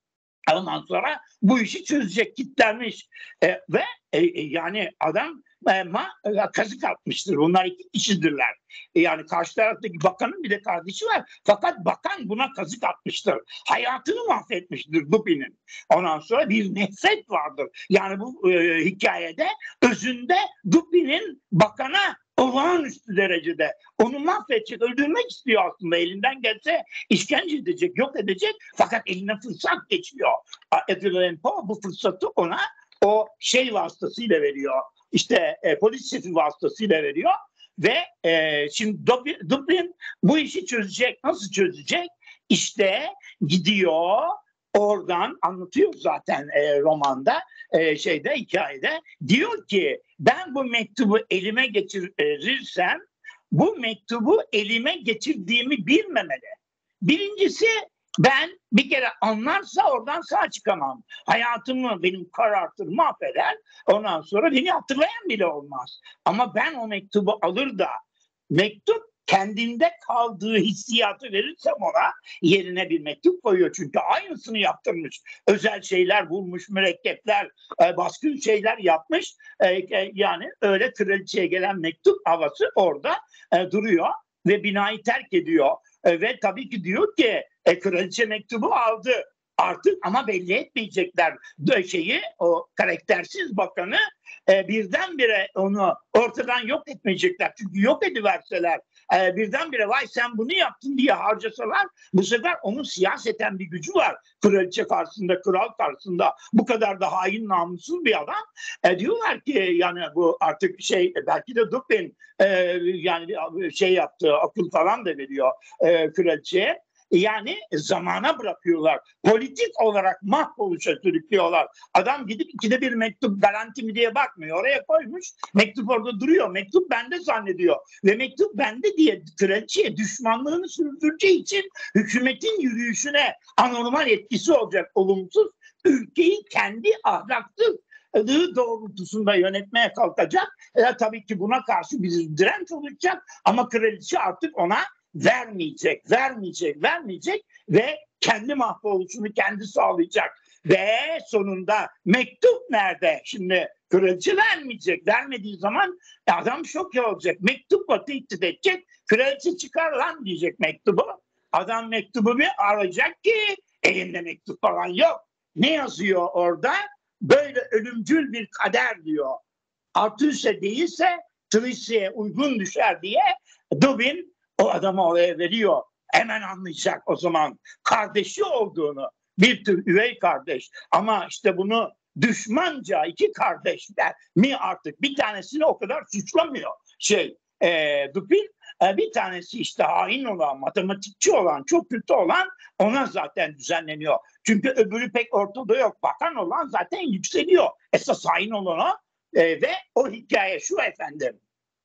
Ondan sonra bu işi çözecek, kitlenmiş e, ve e, yani adam e, ma, e, kazık atmıştır. Bunlar iki kişidirler. E, yani karşı taraftaki bakanın bir de kardeşi var. Fakat bakan buna kazık atmıştır. Hayatını mahvetmiştir Dupin'in. Ondan sonra bir nefret vardır. Yani bu e, hikayede özünde Dupin'in bakana olağanüstü derecede onu mahvedecek, öldürmek istiyor aslında. Elinden gelse işkence edecek, yok edecek. Fakat eline fırsat geçiyor. Edgar Allan Poe bu fırsatı ona o şey vasıtasıyla veriyor. İşte e, polis şefi vasıtasıyla veriyor. Ve e, şimdi Dupin bu işi çözecek. Nasıl çözecek? İşte gidiyor, oradan anlatıyor zaten e, romanda, e, şeyde, hikayede. Diyor ki ben bu mektubu elime geçirirsem bu mektubu elime geçirdiğimi bilmemeli. Birincisi, ben bir kere anlarsa oradan sağ çıkamam. Hayatımı benim karartır, mahveder. Ondan sonra beni hatırlayan bile olmaz. Ama ben o mektubu alır da mektup kendinde kaldığı hissiyatı verirsem ona, yerine bir mektup koyuyor. Çünkü aynısını yaptırmış. Özel şeyler bulmuş, mürekkepler, e, baskın şeyler yapmış. E, e, yani öyle kraliçeye gelen mektup havası orada e, duruyor ve binayı terk ediyor. E, ve tabii ki diyor ki e, kraliçe mektubu aldı. Artık ama belli etmeyecekler şeyi, o karaktersiz bakanı e, birdenbire onu ortadan yok etmeyecekler. Çünkü yok ediverseler e, birdenbire vay sen bunu yaptın diye harcasalar, bu sefer onun siyaseten bir gücü var. Kraliçe karşısında, kral karşısında bu kadar da hain, namussuz bir adam. E, diyorlar ki yani bu artık şey, belki de Dupin e, yani şey yaptı, akıl falan da veriyor e, kraliçeye. Yani zamana bırakıyorlar. Politik olarak mahvoluşa sürüklüyorlar. Adam gidip ikide bir mektup garanti mi diye bakmıyor. Oraya koymuş. Mektup orada duruyor. Mektup bende zannediyor. Ve mektup bende diye kraliçeye düşmanlığını sürdüreceği için hükümetin yürüyüşüne anormal etkisi olacak, olumsuz. Ülkeyi kendi ahlaksızlığı doğrultusunda yönetmeye kalkacak. E, tabii ki buna karşı bir direnç olacak. Ama kraliçe artık ona vermeyecek, vermeyecek, vermeyecek ve kendi mahvoluşunu kendi sağlayacak. Ve sonunda mektup nerede? Şimdi kraliçe vermeyecek. Vermediği zaman adam şok olacak. Mektupla tehdit edecek. Kraliçe çıkar lan diyecek mektubu. Adam mektubu bir arayacak ki elinde mektup falan yok. Ne yazıyor orada? Böyle ölümcül bir kader diyor. Artüse değilse Trisi'ye uygun düşer diye Dupin o adamı oraya veriyor. Hemen anlayacak o zaman kardeşi olduğunu. Bir tür üvey kardeş. Ama işte bunu düşmanca iki kardeşler mi artık, bir tanesini o kadar suçlamıyor. Şey e, Dupin e, bir tanesi işte hain olan, matematikçi olan, çok kötü olan, ona zaten düzenleniyor. Çünkü öbürü pek ortada yok. Bakan olan zaten yükseliyor. Esas hain olan o. E, ve o hikaye şu efendim.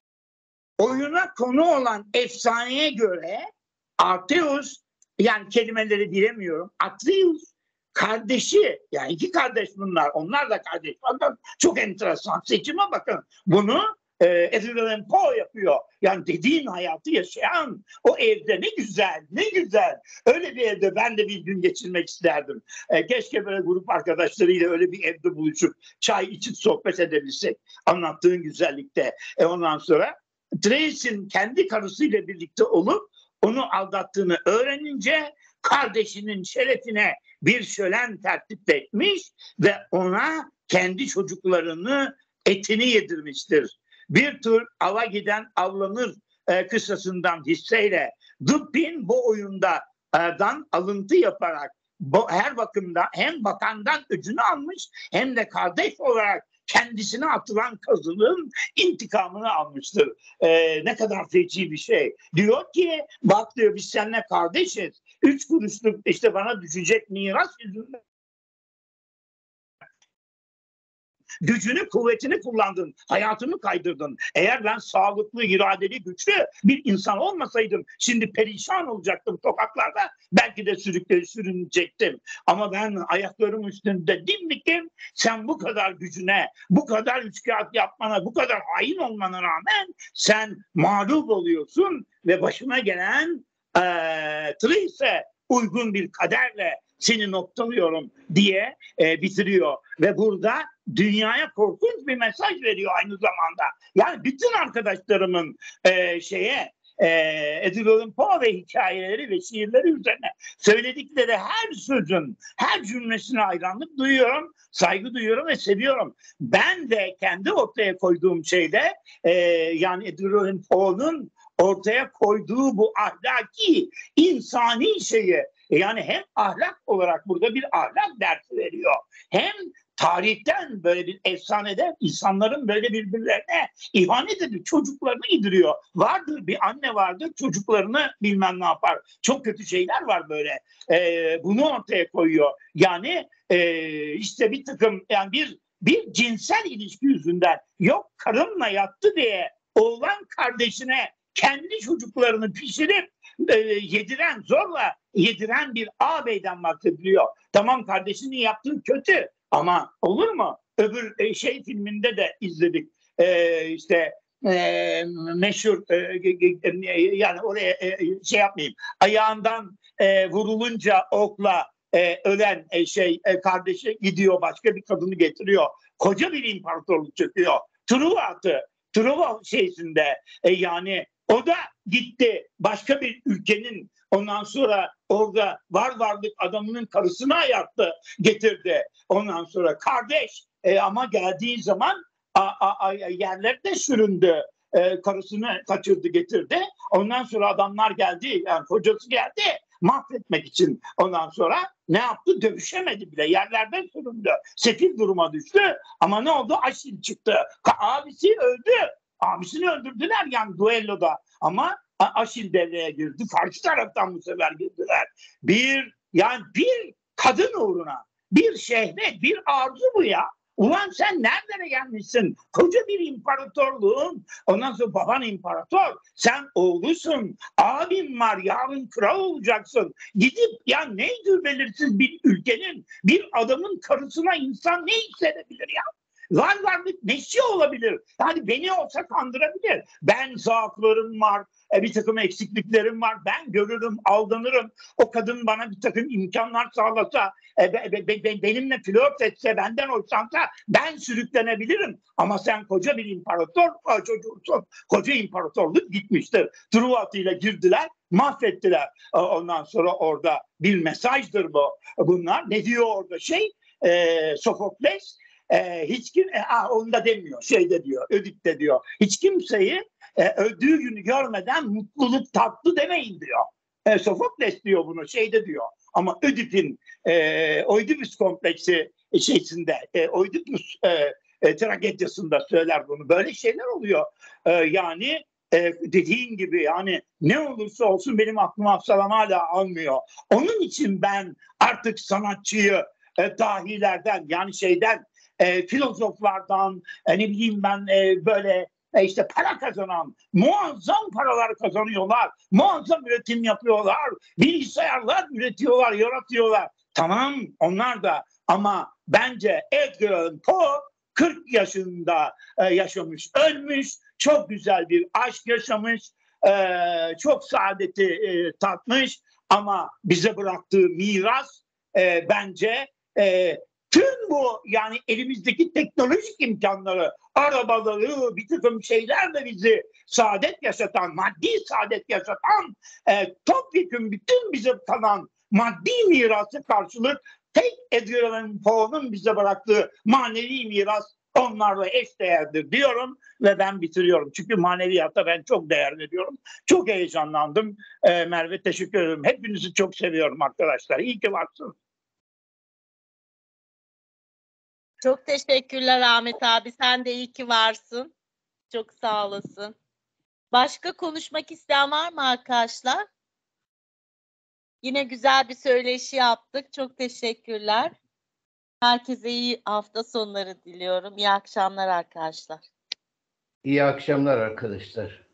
Oyuna konu olan efsaneye göre Arteus, yani kelimeleri bilemiyorum, Atreus kardeşi, yani iki kardeş bunlar, onlar da kardeş. Bakın çok enteresan, seçime bakın. Bunu e, Edgar Allan Poe yapıyor. Yani dediğin hayatı yaşayan o evde ne güzel, ne güzel. Öyle bir evde ben de bir gün geçirmek isterdim. E, keşke böyle grup arkadaşlarıyla öyle bir evde buluşup çay içip sohbet edebilsek. Anlattığın güzellikte. E, ondan sonra Tracy'nin kendi karısıyla birlikte olup onu aldattığını öğrenince kardeşinin şerefine bir şölen tertip etmiş ve ona kendi çocuklarını etini yedirmiştir. Bir tür ava giden avlanır e, kıssasından hisseyle Dupin bu oyundan alıntı yaparak bu, her bakımda hem vatandan öcünü almış hem de kardeş olarak kendisine atılan kazılığın intikamını almıştır. Ee, ne kadar feci bir şey. Diyor ki bak diyor biz seninle kardeşiz. Üç kuruşluk işte bana düşecek miras yüzünden gücünü, kuvvetini kullandın, hayatımı kaydırdın. Eğer ben sağlıklı, iradeli, güçlü bir insan olmasaydım şimdi perişan olacaktım sokaklarda. Belki de sürükle sürünecektim. Ama ben ayaklarım üstünde dimdikim. Sen bu kadar gücüne, bu kadar üçkağıt yapmana, bu kadar hain olmana rağmen sen mağlup oluyorsun ve başına gelen ee, Tracy'e uygun bir kaderle seni noktalıyorum diye e, bitiriyor. Ve burada dünyaya korkunç bir mesaj veriyor aynı zamanda. Yani bütün arkadaşlarımın e, şeye e, Edgar Allan Poe ve hikayeleri ve şiirleri üzerine söyledikleri her sözün, her cümlesine hayranlık duyuyorum, saygı duyuyorum ve seviyorum. Ben de kendi ortaya koyduğum şeyde e, yani Edgar Allan Poe'nun ortaya koyduğu bu ahlaki, insani şeyi, yani hem ahlak olarak burada bir ahlak dersi veriyor, hem tarihten böyle bir efsaneden insanların böyle birbirlerine ihanet edip çocuklarını indiriyor. Vardır bir anne vardır çocuklarını bilmem ne yapar. Çok kötü şeyler var böyle. Ee, bunu ortaya koyuyor. Yani e, işte bir takım yani bir bir cinsel ilişki yüzünden yok karımla yattı diye oğlan kardeşine kendi çocuklarını pişirip e, yediren, zorla yediren bir ağabeyden bahsediliyor. Tamam kardeşinin yaptığı kötü ama olur mu? Öbür e, şey filminde de izledik. E, işte e, meşhur e, e, yani oraya e, şey yapmayayım. Ayağından e, vurulunca okla e, ölen e, şey e, kardeşi gidiyor başka bir kadını getiriyor. Koca bir imparatorluk çıkıyor. Truva atı. Truva şeysinde e, yani o da gitti başka bir ülkenin ondan sonra orada var varlık adamının karısını ayarttı getirdi. Ondan sonra kardeş e, ama geldiği zaman a, a, a, yerlerde süründü. E, karısını kaçırdı getirdi. Ondan sonra adamlar geldi yani kocası geldi mahvetmek için. Ondan sonra ne yaptı? Dövüşemedi bile. Yerlerden süründü. Sefil duruma düştü. Ama ne oldu? Aşil çıktı. Abisi öldü. Abisini öldürdüler yani duelloda. Ama Aşil devreye girdi. Karşı taraftan bu sefer girdiler. Bir yani bir kadın uğruna bir şehvet, bir arzu bu ya. Ulan sen nerelere gelmişsin? Koca bir imparatorluğun. Ondan sonra baban imparator. Sen oğlusun. Abin var. Yarın kral olacaksın. Gidip ya neydi belirsiz bir ülkenin bir adamın karısına insan ne hissedebilir ya? Var varlık neşe olabilir. Yani beni olsa kandırabilir. Ben zaaflarım var. E, bir takım eksikliklerim var. Ben görürüm, aldanırım. O kadın bana bir takım imkanlar sağlasa, e, be, be, be, benimle flört etse, benden hoşlansa ben sürüklenebilirim. Ama sen koca bir imparator çocuğusun. Koca imparatorluk gitmiştir. Truvatıyla girdiler, mahvettiler. E, ondan sonra orada bir mesajdır bu. Bunlar ne diyor orada şey? E, Sofokles Ee, hiç kim e, ah, onu da demiyor şeyde diyor Ödip'te diyor hiç kimseyi e, öldüğü günü görmeden mutluluk tatlı demeyin diyor. E, Sofokles diyor bunu şeyde diyor ama Ödip'in e, Oidipus kompleksi şeysinde e, Oidipus e, e, tragediyasında söyler bunu. Böyle şeyler oluyor. E, yani e, dediğin gibi yani ne olursa olsun benim aklım hafsalam hala almıyor. Onun için ben artık sanatçıyı e, dahilerden yani şeyden E, filozoflardan e, ne bileyim ben e, böyle e, işte para kazanan muazzam paralar kazanıyorlar, muazzam üretim yapıyorlar, bilgisayarlar üretiyorlar, yaratıyorlar. Tamam onlar da ama bence Edgar Allan Poe kırk yaşında e, yaşamış, ölmüş. Çok güzel bir aşk yaşamış. E, çok saadeti e, tatmış. Ama bize bıraktığı miras e, bence e, tüm bu, yani elimizdeki teknolojik imkanları, arabaları, bir takım şeylerle bizi saadet yaşatan, maddi saadet yaşatan, e, topyekun bütün bize kalan maddi mirası karşılık tek Edgar Allan Poe'nun bize bıraktığı manevi miras onlarla eşdeğerdir diyorum ve ben bitiriyorum. Çünkü maneviyata ben çok değer veriyorum. Çok heyecanlandım. E, Merve, teşekkür ederim. Hepinizi çok seviyorum arkadaşlar. İyi ki varsınız. Çok teşekkürler Ahmet abi. Sen de iyi ki varsın. Çok sağ olasın. Başka konuşmak isteyen var mı arkadaşlar? Yine güzel bir söyleşi yaptık. Çok teşekkürler. Herkese iyi hafta sonları diliyorum. İyi akşamlar arkadaşlar. İyi akşamlar arkadaşlar.